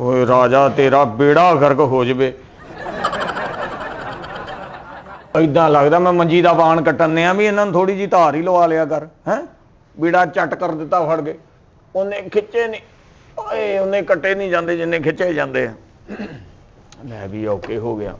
ओए राजा तेरा बेड़ा गर्क हो जाए। इदा लगता मैं मंजी का बाण कट्टन भी इन्होंने थोड़ी जी धार ही लवा लिया कर है। बीड़ा चट कर दिता फड़ के उन्हें खिंचे नहीं उन्हें कट्टे नहीं जाते जिन्हें खिंचे जाते हैं। मैं भी ओके हो गया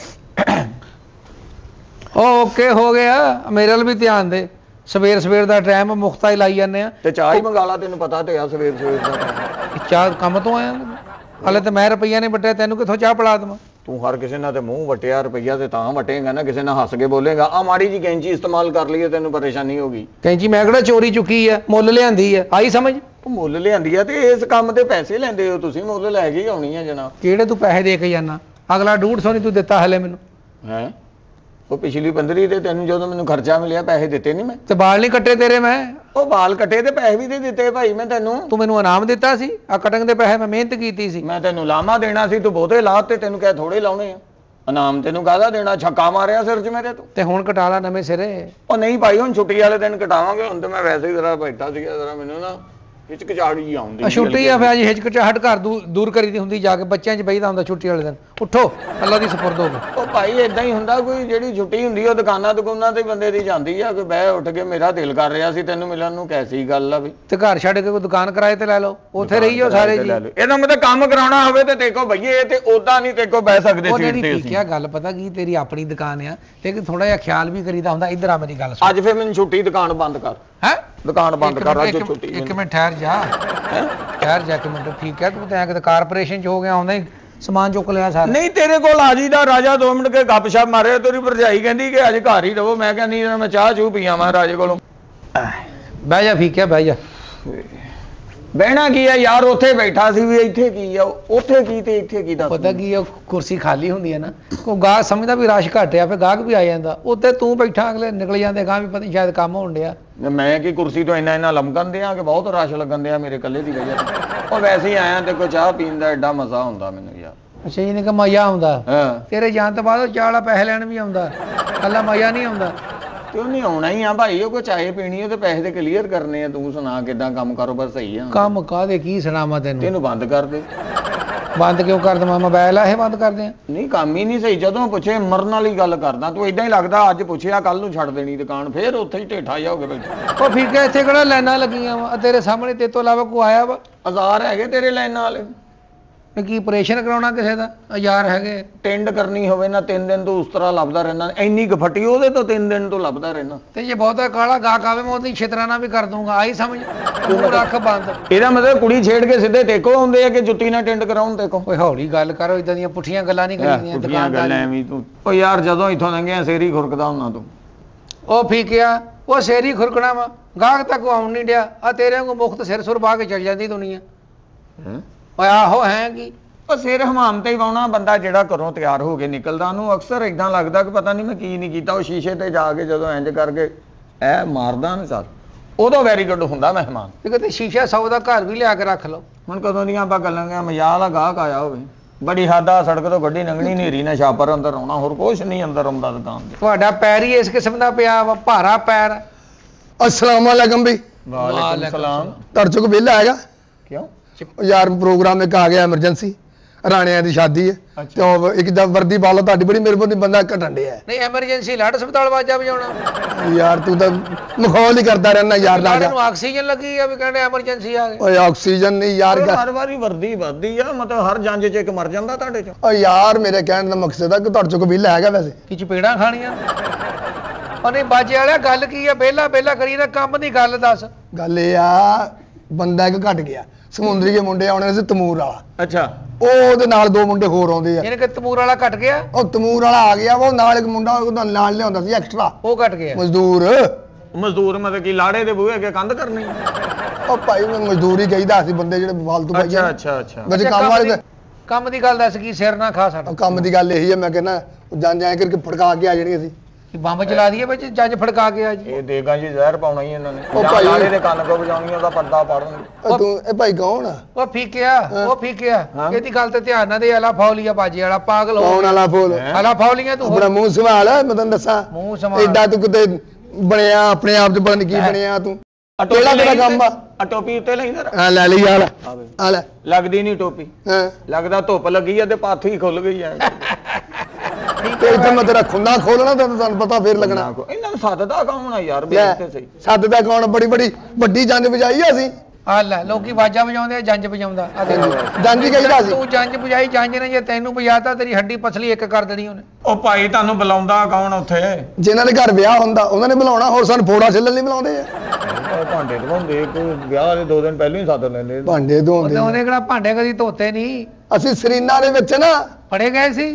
ओके हो गया मेरे वाल भी ध्यान दे सवेर सवेर का टाइम मुफ्ता ही लाई जाने ते चाह ही मंगा ला तेन पता तो आ सवेर सवेर का चाह काम तो आया हाले तो मैं रुपया नहीं वटिया तेन कितों चाह पिला देवां तू हर किसी ने मूँह वटिया रुपया तो वटेगा ना किसी ने हस के बोलेगा आ माड़ी जी कैंची इस्तेमाल कर लीए तेन परेशानी होगी। कैंची मैं किहड़ा चोरी चुकी है मुल लियांदी है आई समझ मुल लियांदी है ते इस काम ते पैसे लैंदे हो तुसीं मुल लै के ही आउणी है जनाब। किहड़े तू पैसे दे के जाना अगला 150 नहीं तू दिता हले मैनू है वो पिछली 15 दे तेन जो मैनू खर्चा मिलिया पैसे दिते नहीं मैं ते बाल नहीं कट्टे तेरे मैं वो बाल कटे ते पैसे भी दिते भाई मैं तेनू तू मैनू इनाम दिता सी आ कटंग दे पैसे मैं मेहनत कीती सी मैं तेनू लामा देना सी तू बहुते ला ते तेनू कह थोड़े लाने आ इनाम तेनू काहदा देना छक्का मारिया सिर च मेरे तू ते हुण कटा ला नवें सिरे ओ नहीं भाई हुण छुट्टी वाले दिन कटावांगे हुण ते मैं वैसे ही जरा बैठा सी जरा मैनू ना हिचकिचाहट जी आउंदी छुट्टी आ फिर अज हिचकिचाहट घर दूर करी दी हुंदी जाके बच्चों च बहीदा हुंदा छुट्टी वाले दिन उठो अल्लाह दी सुपुर्द हो गई। ओ भाई इदां ही हुंदा कोई जिहड़ी छुट्टी हुंदी ओ दुकानां दुकानां ते बंदे दी जांदी आ कोई बह उठ के मेरा दिल कर रिहा सी तैनू मिलन नू कैसी गल आ भी ते घर छड्ड के कोई दुकान किराए ते लै लो उत्थे रही जाओ सारे जी ਇਹਦਾ ਮਤਲਬ ਕੰਮ ਕਰਾਉਣਾ ਹੋਵੇ ਤੇ ਦੇਖੋ ਭਈਏ ਤੇ ਉਦਾਂ ਨਹੀਂ ਦੇਖੋ ਬਹਿ ਸਕਦੇ ਸੀਟ ਤੇ ਅਸੀਂ ਕੀ ਗੱਲ ਪਤਾ ਕੀ ਤੇਰੀ ਆਪਣੀ ਦੁਕਾਨ ਆ ਤੇ ਥੋੜਾ ਜਿਹਾ ਖਿਆਲ ਵੀ ਕਰੀਦਾ ਹੁੰਦਾ ਇਧਰ ਆ ਮੇਰੀ ਗੱਲ ਸੁਣ ਅੱਜ ਫਿਰ ਮੈਨੂੰ ਛੁੱਟੀ ਦੁਕਾਨ ਬੰਦ ਕਰ ਹੈ ਦੁਕਾਨ ਬੰਦ ਕਰ ਅੱਜ ਛੁੱਟੀ ਇੱਕ ਮਿੰਟ ਠਹਿਰ ਜਾ ਠਹਿਰ ਜਾ ਕੇ ਮਿੰਟ ਠੀਕ ਹੈ ਤੂੰ ਤਾਂ ਕਿਤੇ ਕਾਰਪੋਰੇਸ਼ਨ ਚ ਹੋ ਗਿਆ ਆਉਂਦਾ ਹੀ ਸਮਾਨ ਚੁੱਕ ਲਿਆ ਸਾਰਾ ਨਹੀਂ ਤੇਰੇ ਕੋਲ ਆ ਜੀਦਾ ਰਾਜਾ 2 ਮਿੰਟ ਕੇ ਗੱਪਸ਼ਪ ਮਾਰੇ ਤੇਰੀ ਭਰਜਾਈ ਕਹਿੰਦੀ ਕਿ ਅੱਜ ਘਰ ਹੀ ਰਹੋ ਮੈਂ ਕਹਿੰਦੀ ਮੈਂ ਚਾਹ ਚੂ ਪੀਆਂ ਮੈਂ ਰਾਜੇ ਕੋਲੋਂ ਬਹਿ ਜਾ ਠੀਕ ਹੈ ਬਹਿ ਜਾ ਬਹਿਣਾ ਕੀ ਆ ਯਾਰ ਉੱਥੇ ਬੈਠਾ ਸੀ ਵੀ ਇੱਥੇ ਕੀ ਆ ਉੱਥੇ ਕੀ ਤੇ ਇੱਥੇ ਕੀ ਦੱਸ ਪਤਾ ਕੀ ਆ ਕੁਰਸੀ ਖਾਲੀ ਹੁੰਦੀ ਹੈ ਨਾ ਕੋਈ ਗਾਹਕ ਸਮਝਦਾ ਵੀ ਰਸ਼ ਘੱਟ ਆ ਫਿਰ ਗਾਹਕ ਵੀ ਆ ਜਾਂਦਾ ਉੱਥੇ ਤੂੰ ਬੈਠਾ ਅਗਲੇ ਨਿਕਲ ਜਾਂਦੇ ਗਾਹ ਵੀ ਪਤਾ ਸ਼ਾਇਦ ਕੰਮ ਹੋਣ ਡਿਆ ਮੈਂ ਕੀ ਕੁਰਸੀ ਤੋਂ ਇੰਨਾ ਲਮਕਣ ਦਿਆਂ ਕਿ ਬਹੁਤ ਰਸ਼ ਲੱਗਣ ਦਿਆ ਮੇਰੇ ਇਕੱਲੇ ਦੀ ਵਜ੍ਹਾ ਉਹ ਵੈਸੇ ਹੀ ਆਇਆ ਤੇ ਕੋਈ ਚਾਹ ਪੀਣ ਦਾ ਐਡਾ ਮਜ਼ਾ ਹੁੰਦਾ ਮੈਨੂੰ ਯਾਰ। ਅੱਛਾ ਇਹਨੇ ਕਿ ਮਜ਼ਾ ਆਉਂਦਾ ਤੇਰੇ ਜਾਣ ਤੋਂ ਬਾਅਦ ਉਹ ਚਾਹ ਵਾਲਾ ਪੈਸੇ ਲੈਣ ਵੀ ਆਉਂਦਾ ਕੱਲਾ ਮਜ਼ਾ ਨਹੀਂ ਆਉਂਦਾ ਕਿਉਂ ਨਹੀਂ ਆਉਣਾ ਹੀ ਆ ਭਾਈ ਉਹ ਕੋਈ ਚਾਹੇ ਪੀਣੀ ਹੈ ਤੇ ਪੈਸੇ ਤੇ ਕਲੀਅਰ ਕਰਨੇ ਆ ਤੂੰ ਸੁਣਾ ਕਿਦਾਂ ਕੰਮ ਕਾਰੋਬਾਰ ਸਹੀ ਆ ਕੰਮ ਕਾਹਦੇ ਕੀ ਸੁਣਾਵਾਂ ਤੈਨੂੰ ਬੰਦ ਕਰ ਦੇ ਬੰਦ ਕਿਉਂ ਕਰ ਦਵਾਂ ਮੋਬਾਈਲ ਆ ਇਹ ਬੰਦ ਕਰਦੇ ਆ ਨਹੀਂ ਕੰਮ ਹੀ ਨਹੀਂ ਸਹੀ ਜਦੋਂ ਪੁੱਛੇ ਮਰਨ ਵਾਲੀ ਗੱਲ ਕਰਦਾ ਤੂੰ ਇਦਾਂ ਹੀ ਲੱਗਦਾ ਅੱਜ ਪੁੱਛਿਆ ਕੱਲ ਨੂੰ ਛੱਡ ਦੇਣੀ ਦੁਕਾਨ ਫੇਰ ਉੱਥੇ ਹੀ ਢੇਠਾ ਜਾ ਹੋ ਕੇ ਬੈਠਾ ਉਹ ਠੀਕ ਹੈ ਇੱਥੇ ਕਿਹੜਾ ਲਾਈਨਾਂ ਲੱਗੀਆਂ ਵਾ ਤੇਰੇ ਸਾਹਮਣੇ ਤੇਰੇ ਤੋਂ ਇਲਾਵਾ ਕੋਈ ਆਇਆ ਵਾ 1000 ਹੈਗੇ ਤੇਰੇ ਲਾਈਨਾਂ ਵਾਲੇ ਕੀ ਆਪਰੇਸ਼ਨ ਕਰਾਉਣਾ ਕਿਸੇ ਦਾ 1000 ਹੈਗੇ ਟੈਂਡ ਕਰਨੀ ਹੋਵੇ ਨਾ 3 ਦਿਨ ਤੋਂ ਉਸ ਤਰ੍ਹਾਂ ਲੱਭਦਾ ਰਹਿਣਾ ਇੰਨੀ ਕੁ ਫੱਟੀ ਉਹਦੇ ਤੋਂ 3 ਦਿਨ ਤੋਂ ਲੱਭਦਾ ਰਹਿਣਾ ਤੇ ਜੇ ਬਹੁਤਾ ਕਾਲਾ ਗਾਹਕ ਆਵੇ ਮੈਂ ਉਹਦੀ ਛਿਤਰਾਨਾ ਵੀ ਕਰ ਦੂੰਗਾ ਆਈ ਸਮਝ ਤੂੰ ਰੱਖ ਬੰਦ ਇਹਦਾ ਮਤਲਬ ਕੁੜੀ ਛੇੜ ਕੇ ਸਿੱਧੇ ਟੇਕੋ ਆਉਂਦੇ ਆ ਕਿ ਜੁੱਤੀ ਨਾਲ ਟੈਂਡ ਕਰਾਉਣ ਦੇਖੋ ਓਏ ਹੌਲੀ ਗੱਲ ਕਰੋ ਇਦਾਂ ਦੀਆਂ ਪੁੱਠੀਆਂ ਗੱਲਾਂ ਨਹੀਂ ਕਰੀਦੀਆਂ ਪੁੱਠੀਆਂ ਗੱਲਾਂ ਐਵੇਂ ਤੂੰ ਓ ਯਾਰ ਜਦੋਂ ਇੱਥੋਂ ਲੰਘਿਆ ਸੇਰੀ ਖੁਰਕਦਾ ਹੁੰਨਾ ਤੂੰ ਉਹ ਫੀਕਿਆ ਉਹ ਸੇਰੀ ਖੁਰਕਣਾ ਵਾ ਗਾਹਕ ਤੱਕ ਆਉਣ ਨਹੀਂ ਡਿਆ ਆ ਤੇਰੇ ਵਾਂਗੂ ਮੁਖਤ ਸਿਰ ਸੁਰ ਪਾ ਕੇ ਚੱਲ ਜਾਂਦੀ ਦੁਨੀਆ ਓਏ ਆਹੋ ਹੈ ਕੀ ਉਹ ਸਿਰ ਹਮਾਮ ਤੇ ਹੀ ਵਾਉਣਾ ਬੰਦਾ ਜਿਹੜਾ ਘਰੋਂ ਤਿਆਰ ਹੋ ਕੇ ਨਿਕਲਦਾ ਉਹਨੂੰ ਅਕਸਰ ਇਦਾਂ ਲੱਗਦਾ ਕਿ ਪਤਾ ਨਹੀਂ ਮੈਂ ਕੀ ਨਹੀਂ ਕੀਤਾ ਉਹ ਸ਼ੀਸ਼ੇ ਤੇ ਜਾ ਕੇ ਜਦੋਂ ਇੰਜ ਕਰਕੇ ਐ ਮਾਰਦਾ ਨਾ ਸਰ ਉਦੋਂ ਵੈਰੀ ਗੁੱਡ ਹੁੰਦਾ ਮਹਿਮਾਨ ਤੇ ਕਿਤੇ ਸ਼ੀਸ਼ਾ 100 ਦਾ ਘਰ ਵੀ ਲਿਆ ਕੇ ਰੱਖ ਲਓ ਹੁਣ ਕਦੋਂ ਦੀਆਂ ਆਪਾਂ ਗੱਲਾਂ ਗਿਆ ਮਜ਼ਾਕ ਵਾਲਾ ਗਾਹਕ ਆਇਆ ਹੋਵੇ ਬੜੀ ਹਾਦਾ ਸੜਕ ਤੋਂ ਗੱਡੀ ਲੰਘਣੀ ਨੇਰੀ ਨਾ ਛਾਪਰ ਅੰਦਰ ਆਉਣਾ ਹੋਰ ਕੁਛ ਨਹੀਂ ਅੰਦਰ ਆਉਂਦਾ ਦੁਕਾਨ ਤੇ ਤੁਹਾਡਾ ਪੈਰ ਹੀ ਇਸ ਕਿਸਮ ਦਾ ਪਿਆ ਵਾ ਭਾਰਾ ਪੈਰ अस्सलाम वालेकुम भाई। वालेकुम सलाम। तरचो को बिल आएगा क्यों यार प्रोग्राम में आ गया एमरजेंसी राणिया की शादी है तो एक वर्दी पा लो बड़ी मेहरबानी बंदा घटन डे है नहीं एमरजेंसी लाट अस्पताल वाजा बजाना यार तू तो मखौल ही करता रहना यार ना ऑक्सीजन लगी है कहने एमरजेंसी आ गई ओए ऑक्सीजन नहीं यार हर बारी वर्दी वधदी है मतलब हर जंज च एक मर जांदा ਤੁਹਾਡੇ ਚ ओ यार मेरे कहने का मकसद है कि तरचो को बिल आएगा वैसे की चपेड़ा खानियां और नहीं बाजे वाला गल की है बेला बेला करी ना काम दी गल दस गल ये आ बंदा एक घट गया समुद्री के मुंडे आने से तमूर वाला अच्छा ਉਹਦੇ ਨਾਲ 2 ਮੁੰਡੇ ਹੋਰ ਆਉਂਦੇ ਆ ਇਹਨੇ ਕਿ ਤਮੂਰ ਵਾਲਾ ਕੱਟ ਗਿਆ ਉਹ ਤਮੂਰ ਵਾਲਾ ਆ ਗਿਆ ਉਹ ਨਾਲ ਇੱਕ ਮੁੰਡਾ ਉਹਦਾ ਨਾਲ ਲਿਆਉਂਦਾ ਸੀ ਐਕਸਟਰਾ ਉਹ ਕੱਟ ਗਿਆ ਮਜ਼ਦੂਰ ਮਤਲਬ ਕਿ ਲਾੜੇ ਦੇ ਬੂਹੇ ਅੱਗੇ ਕੰਧ ਕਰਨੀ ਉਹ ਭਾਈ ਮੈਂ ਮਜ਼ਦੂਰੀ ਕਹੀਦਾ ਸੀ ਬੰਦੇ ਜਿਹੜੇ ਫਾਲਤੂ ਭਾਈ ਅੱਛਾ ਵੈਸੇ ਕੰਮ ਵਾਲੇ ਕੰਮ ਦੀ ਗੱਲ ਦੱਸ ਕੀ ਸਿਰ ਨਾ ਖਾ ਸਾਡਾ ਕੰਮ ਦੀ ਗੱਲ ਇਹੀ ਹੈ ਮੈਂ ਕਹਿੰਦਾ ਜੰਜ ਐ ਕਰਕੇ ਫੜਕਾ ਕੇ ਆ ਜਾਣਗੇ ਅਸੀਂ ਬੰਬ ਚਲਾ ਦਈਏ ਵਿੱਚ ਜੰਜ ਫੜਕਾ ਕੇ ਆ ਜੀ ਇਹ ਦੇਗਾ ਜੀ ਜ਼ਹਿਰ ਪਾਉਣਾ ਹੀ ਇਹਨਾਂ ਨੇ ਉਹ ਭਾਈ ਲਾੜੇ ਦੇ ਕੰਨ ਕੋ ਵਜਾਉਣੀ ਉਹਦਾ ਪਰਦਾ ਪਾੜਨਗੇ ਤੂੰ ਇਹ ਭਾਈ ਕੌਣ ਆ ਉਹ ਫੀਕਿਆ ਇਹਦੀ ਗੱਲ ਤੇ ਧਿਆਨ ਨਾ ਦੇ ਆਲਾ ਫੌਲੀਆ ਬਾਜੇ ਵਾਲਾ ਪਾਗਲ ਹੋ ਕੌਣ ਆਲਾ ਫੌਲ ਆਲਾ ਫੌਲੀਆਂ ਤੂੰ ਆਪਣਾ ਮੂੰਹ ਸੰਭਾਲ ਮੈਂ ਤੈਨੂੰ ਦੱਸਾਂ ਮੂੰਹ ਸੰਭਾਲ ਐਡਾ ਤੂੰ ਕਿਤੇ ਬਣਿਆ ਆਪਣੇ ਆਪ ਚ ਪਤਾ ਨਹੀਂ ਕੀ ਬਣਿਆ ਤੂੰ ਕਿਹੜਾ ਤੇਰਾ ਕੰਮ ਆ ਆ ਟੋਪੀ ਉੱਤੇ ਲੈਂਦਾ ਆ ਲੈ ਲਈ ਯਾਰ ਆ ਲੈ ਲੱਗਦੀ ਨਹੀਂ ਟੋਪੀ ਹਾਂ ਲੱਗਦਾ ਧੁੱਪ ਲੱਗੀ ਆ ਤੇ ਪਾਥੀ ਖੁੱਲ ਗਈ ਆ ਤੇ ਇੱਥੇ ਮੈਂ ਤੇਰਾ ਖੁੰਨਾ ਖੋਲਣਾ ਤੁਹਾਨੂੰ ਪਤਾ ਫੇਰ ਲੱਗਣਾ ਇਹਨਾਂ ਨੂੰ ਸੱਦਦਾ ਕੌਣ ਆ ਯਾਰ ਵੇਖ ਤੇ ਸਹੀ ਸੱਦਦਾ ਕੌਣ ਬੜੀ ਵੱਡੀ ਜੰਜ ਵਜਾਈ ਆ ਅਸੀਂ ਆ ਲੈ ਲੋਕੀ ਵਾਜਾ ਵਜਾਉਂਦੇ ਆ ਜੰਜ ਵਜਾਉਂਦਾ ਆ ਦੇ ਜੰਜ ਹੀ ਕਹੀਦਾ ਸੀ ਤੂੰ ਜੰਜ ਵਜਾਈ ਜੰਜ ਨੇ ਜੇ ਤੈਨੂੰ ਵਜਾਤਾ ਤੇਰੀ ਹੱਡੀ ਪਸਲੀ ਇੱਕ ਕਰ ਦੇਣੀ ਉਹਨੇ ਉਹ ਭਾਈ ਤੁਹਾਨੂੰ ਬੁਲਾਉਂਦਾ ਕੌਣ ਉੱਥੇ ਜਿਨ੍ਹਾਂ ਦੇ ਘਰ ਵਿਆਹ ਹੁੰਦਾ ਉਹਨਾਂ ਨੇ ਬੁਲਾਉਣਾ ਹੋਰ ਸਾਨੂੰ ਫੋੜਾ ਛੱਲਣ ਨਹੀਂ ਬੁਲਾਉਂਦੇ ਆ ਭਾਂਡੇ ਧਵਾਉਂਦੇ ਕੋਈ ਵਿਆਹ ਦੇ 2 ਦਿਨ ਪਹਿਲਾਂ ਹੀ ਸੱਦ ਲੈਂਦੇ ਭਾਂਡੇ ਧੋਂਦੇ ਉਹਨੇ ਕਿਹੜਾ ਭਾਂਡੇ ਕਦੀ ਧੋਤੇ ਨਹੀਂ ਅਸੀਂ ਸਰੀਨਾ ਦੇ ਵਿੱਚ ਨਾ ਫੜੇ ਗਏ ਸੀ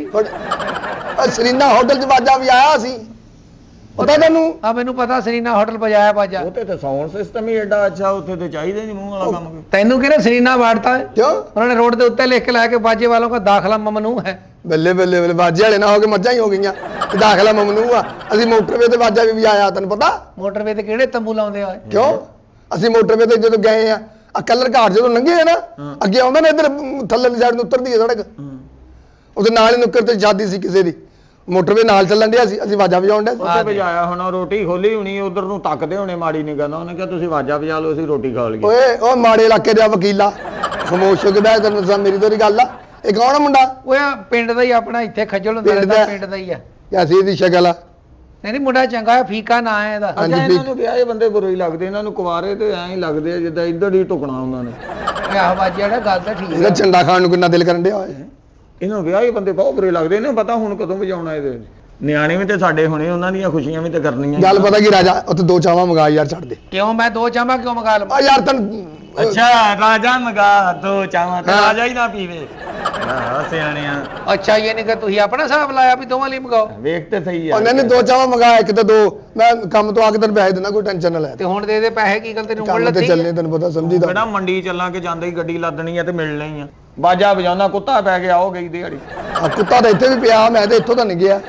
ਸਰੀਨਾ ਹੋਟਲ 'ਚ ਵਾਜਾ ਵੀ ਆਇਆ ਸੀ ਪਤਾ ਤੈਨੂੰ ਆ ਮੈਨੂੰ ਪਤਾ ਸਰੀਨਾ ਹੋਟਲ ਪਜਾਇਆ ਬਾਜਾ ਉੱਥੇ ਤੇ ਸਾਊਂਡ ਸਿਸਟਮ ਹੀ ਐਡਾ ਅੱਛਾ ਉੱਥੇ ਤੇ ਚਾਹੀਦਾ ਨਹੀਂ ਮੂੰਹ ਵਾਲਾ ਕੰਮ ਤੈਨੂੰ ਕਿਹਨੇ ਸਰੀਨਾ ਵਾੜਤਾ ਹੈ ਕਿਉਂ ਉਹਨਾਂ ਨੇ ਰੋਡ ਦੇ ਉੱਤੇ ਲਿਖ ਕੇ ਲਾਇਆ ਕਿ ਬਾਜੇ ਵਾਲੋਂ ਦਾ ਦਾਖਲਾ ਮਮਨੂ ਹੈ ਬੱਲੇ ਬੱਲੇ ਬੱਲੇ ਵਾਜੇ ਵਾਲੇ ਨਾ ਹੋ ਕੇ ਮੱਝਾਂ ਹੀ ਹੋ ਗਈਆਂ ਤੇ ਦਾਖਲਾ ਮਮਨੂ ਆ ਅਸੀਂ ਮੋਟਰਵੇ ਤੇ ਵਾਜਾ ਵੀ ਆਇਆ ਤੈਨੂੰ ਪਤਾ ਮੋਟਰਵੇ ਤੇ ਕਿਹੜੇ ਤੰਬੂ ਲਾਉਂਦੇ ਆ ਕਿਉਂ ਅਸੀਂ ਮੋਟਰਵੇ ਤੇ ਜਦੋਂ ਗਏ ਆ ਕਲਰ ਘਾਟ ਜਦੋਂ ਲੰਘੇ ਆ ਨਾ ਅੱਗੇ ਆਉਂਦਾ ਨਾ ਇੱਧਰ ਥੱਲੇ ਸਾਈਡ ਨੂੰ ਉਤਰਦੀ ਹੈ ਸੜਕ ਉਹਦੇ ਨਾਲ ਹੀ ਨੁੱਕਰ ਤੇ ਜਾਦੀ ਸੀ ਕਿਸੇ ਦੀ ਮੋਟਰਵੇ ਨਾਲ ਚੱਲਣ ਡਿਆ ਸੀ ਅਸੀਂ ਵਾਜਾ ਵਜਾਉਣ ਡਿਆ ਉੱਥੇ ਵਜਾਇਆ ਹੋਣਾ ਰੋਟੀ ਖੋਲੀ ਹੋਣੀ ਉਧਰ ਨੂੰ ਤੱਕਦੇ ਹੋਣੇ ਮਾੜੀ ਨਹੀਂ ਕਹਿੰਦਾ ਉਹਨੇ ਕਿਹਾ ਤੁਸੀਂ ਵਾਜਾ ਵਜਾ ਲਓ ਅਸੀਂ ਰੋਟੀ ਖਾ ਲਈਏ ਓਏ ਉਹ ਮਾੜੇ ਇਲਾਕੇ ਦਾ ਵਕੀਲਾ ਖਮੋਸ਼ ਹੋ ਕੇ ਬਹਿ ਤੈਨੂੰ ਦੱਸਾਂ ਮੇਰੀ ਤੋਂ ਗੱਲ ਆ ਇਹ ਕੌਣ ਆ ਮੁੰਡਾ ਓਏ ਪਿੰਡ ਦਾ ਹੀ ਆਪਣਾ ਇੱਥੇ ਖੱਜਲ ਹੁੰਦਾ ਰਹਿੰਦਾ ਪਿੰਡ ਦਾ ਹੀ ਆ ਐਸੀ ਇਹਦੀ ਸ਼ਕਲ ਆ ਨਹੀਂ ਮੁੰਡਾ ਚੰਗਾ ਹੈ ਫੀਕਾ ਨਾ ਹੈ ਇਹਦਾ ਅੱਛਾ ਇਹਨਾਂ ਨੂੰ ਵਿਆਹੇ ਬੰਦੇ ਬੁਰੇ ਹੀ ਲੱਗਦੇ ਇਹਨਾਂ ਨੂੰ ਕੁਵਾਰੇ ਤੇ ਐਂ ਹੀ ਲੱਗਦੇ ਆ ਜਿੱਦਾਂ ਇੱਧਰ ਹੀ ਟੁਕਣਾ ਉਹਨਾਂ ਨੇ ਆਹ ਬਾਜੀ ਜਿਹੜਾ ਗੱਲ ਤਾਂ ਠੀਕ ਇਹਦਾ ਹੈ ਝੰਡਾ ਖਾਣ ਨੂੰ ਕਿੰਨਾ ਦਿਲ ਕਰਨ ਡਿਆ ਹੋਇਆ ਇਹਨਾਂ ਨੂੰ ਵਿਆਹੇ ਬੰਦੇ ਬਹੁਤ ਬੁਰੇ ਲੱਗਦੇ ਇਹਨਾਂ ਪਤਾ ਹੁਣ ਕਦੋਂ ਵਜਾਉਣਾ ਇਹਦੇ ਨਿਆਣੇ ਵੀ ਤੇ ਸਾਡੇ ਹੋਣੇ ਉਹਨਾਂ ਦੀਆਂ ਖੁਸ਼ੀਆਂ ਵੀ ਤੇ ਕਰਨੀਆਂ ਗੱਲ ਪਤਾ ਕੀ ਰਾਜਾ ਉੱਥੇ 2 ਚਾਵਾਂ ਮੰਗਾ ਯਾਰ ਛੱਡ ਦੇ ਕਿਉਂ ਮੈਂ 2 ਚਾਹਾਂ ਕਿਉਂ ਮੰਗਾ ਲਵਾਂ ਆ ਯਾਰ ਤੈਨੂੰ ਅੱਛਾ ਰਾਜਾ ਮਗਾ 2 ਚਾਵਾਂ ਤੇ ਰਾਜਾ ਹੀ ਨਾ ਪੀਵੇ ਹਾਂ ਸਿਆਣਿਆ ਅੱਛਾ ਇਹ ਨਹੀਂ ਕਿ ਤੁਸੀਂ ਆਪਣਾ ਹਿਸਾਬ ਲਾਇਆ ਵੀ ਦੋਵਾਂ ਲਈ ਮੰਗਾਓ ਵੇਖ ਤੇ ਸਹੀ ਆ ਉਹਨੇ ਨੇ 2 ਚਾਵਾਂ ਮੰਗਾ ਇੱਕ ਤੇ 2 ਮੈਂ ਕੰਮ ਤੋਂ ਆ ਕੇ ਤੈਨੂੰ ਪੈਸੇ ਦੇਣਾ ਕੋਈ ਟੈਨਸ਼ਨ ਨਾ ਲੈ ਤੇ ਹੁਣ ਦੇ ਪੈਸੇ ਕੀ ਗੱਲ ਤੈਨੂੰ ਮੁੱਲ ਕੰਮ ਤੇ ਲੱਤੀ ਚੱਲਨੇ ਤੈਨੂੰ ਪਤਾ ਸਮਝੀਦਾ ਕਿਹੜਾ ਮੰਡੀ ਚੱਲਾਂਗੇ ਜਾਂਦੇ ਹੀ ਗੱਡੀ ਲੱਦਣੀ ਆ ਤੇ ਮਿਲਣਾ ਹੀ ਆ ਬਾਜਾ ਵਜਾਉਣਾ ਕੁੱਤਾ ਪੈ ਗਿਆ ਉਹ ਗਈ ਦਿਹਾੜੀ ਆ ਕੁੱਤਾ ਤਾਂ ਇੱਥੇ ਵੀ ਪਿਆ ਮੈਂ ਤੇ ਇੱਥੋਂ ਤਾਂ ਨਹੀਂ ਗਿਆ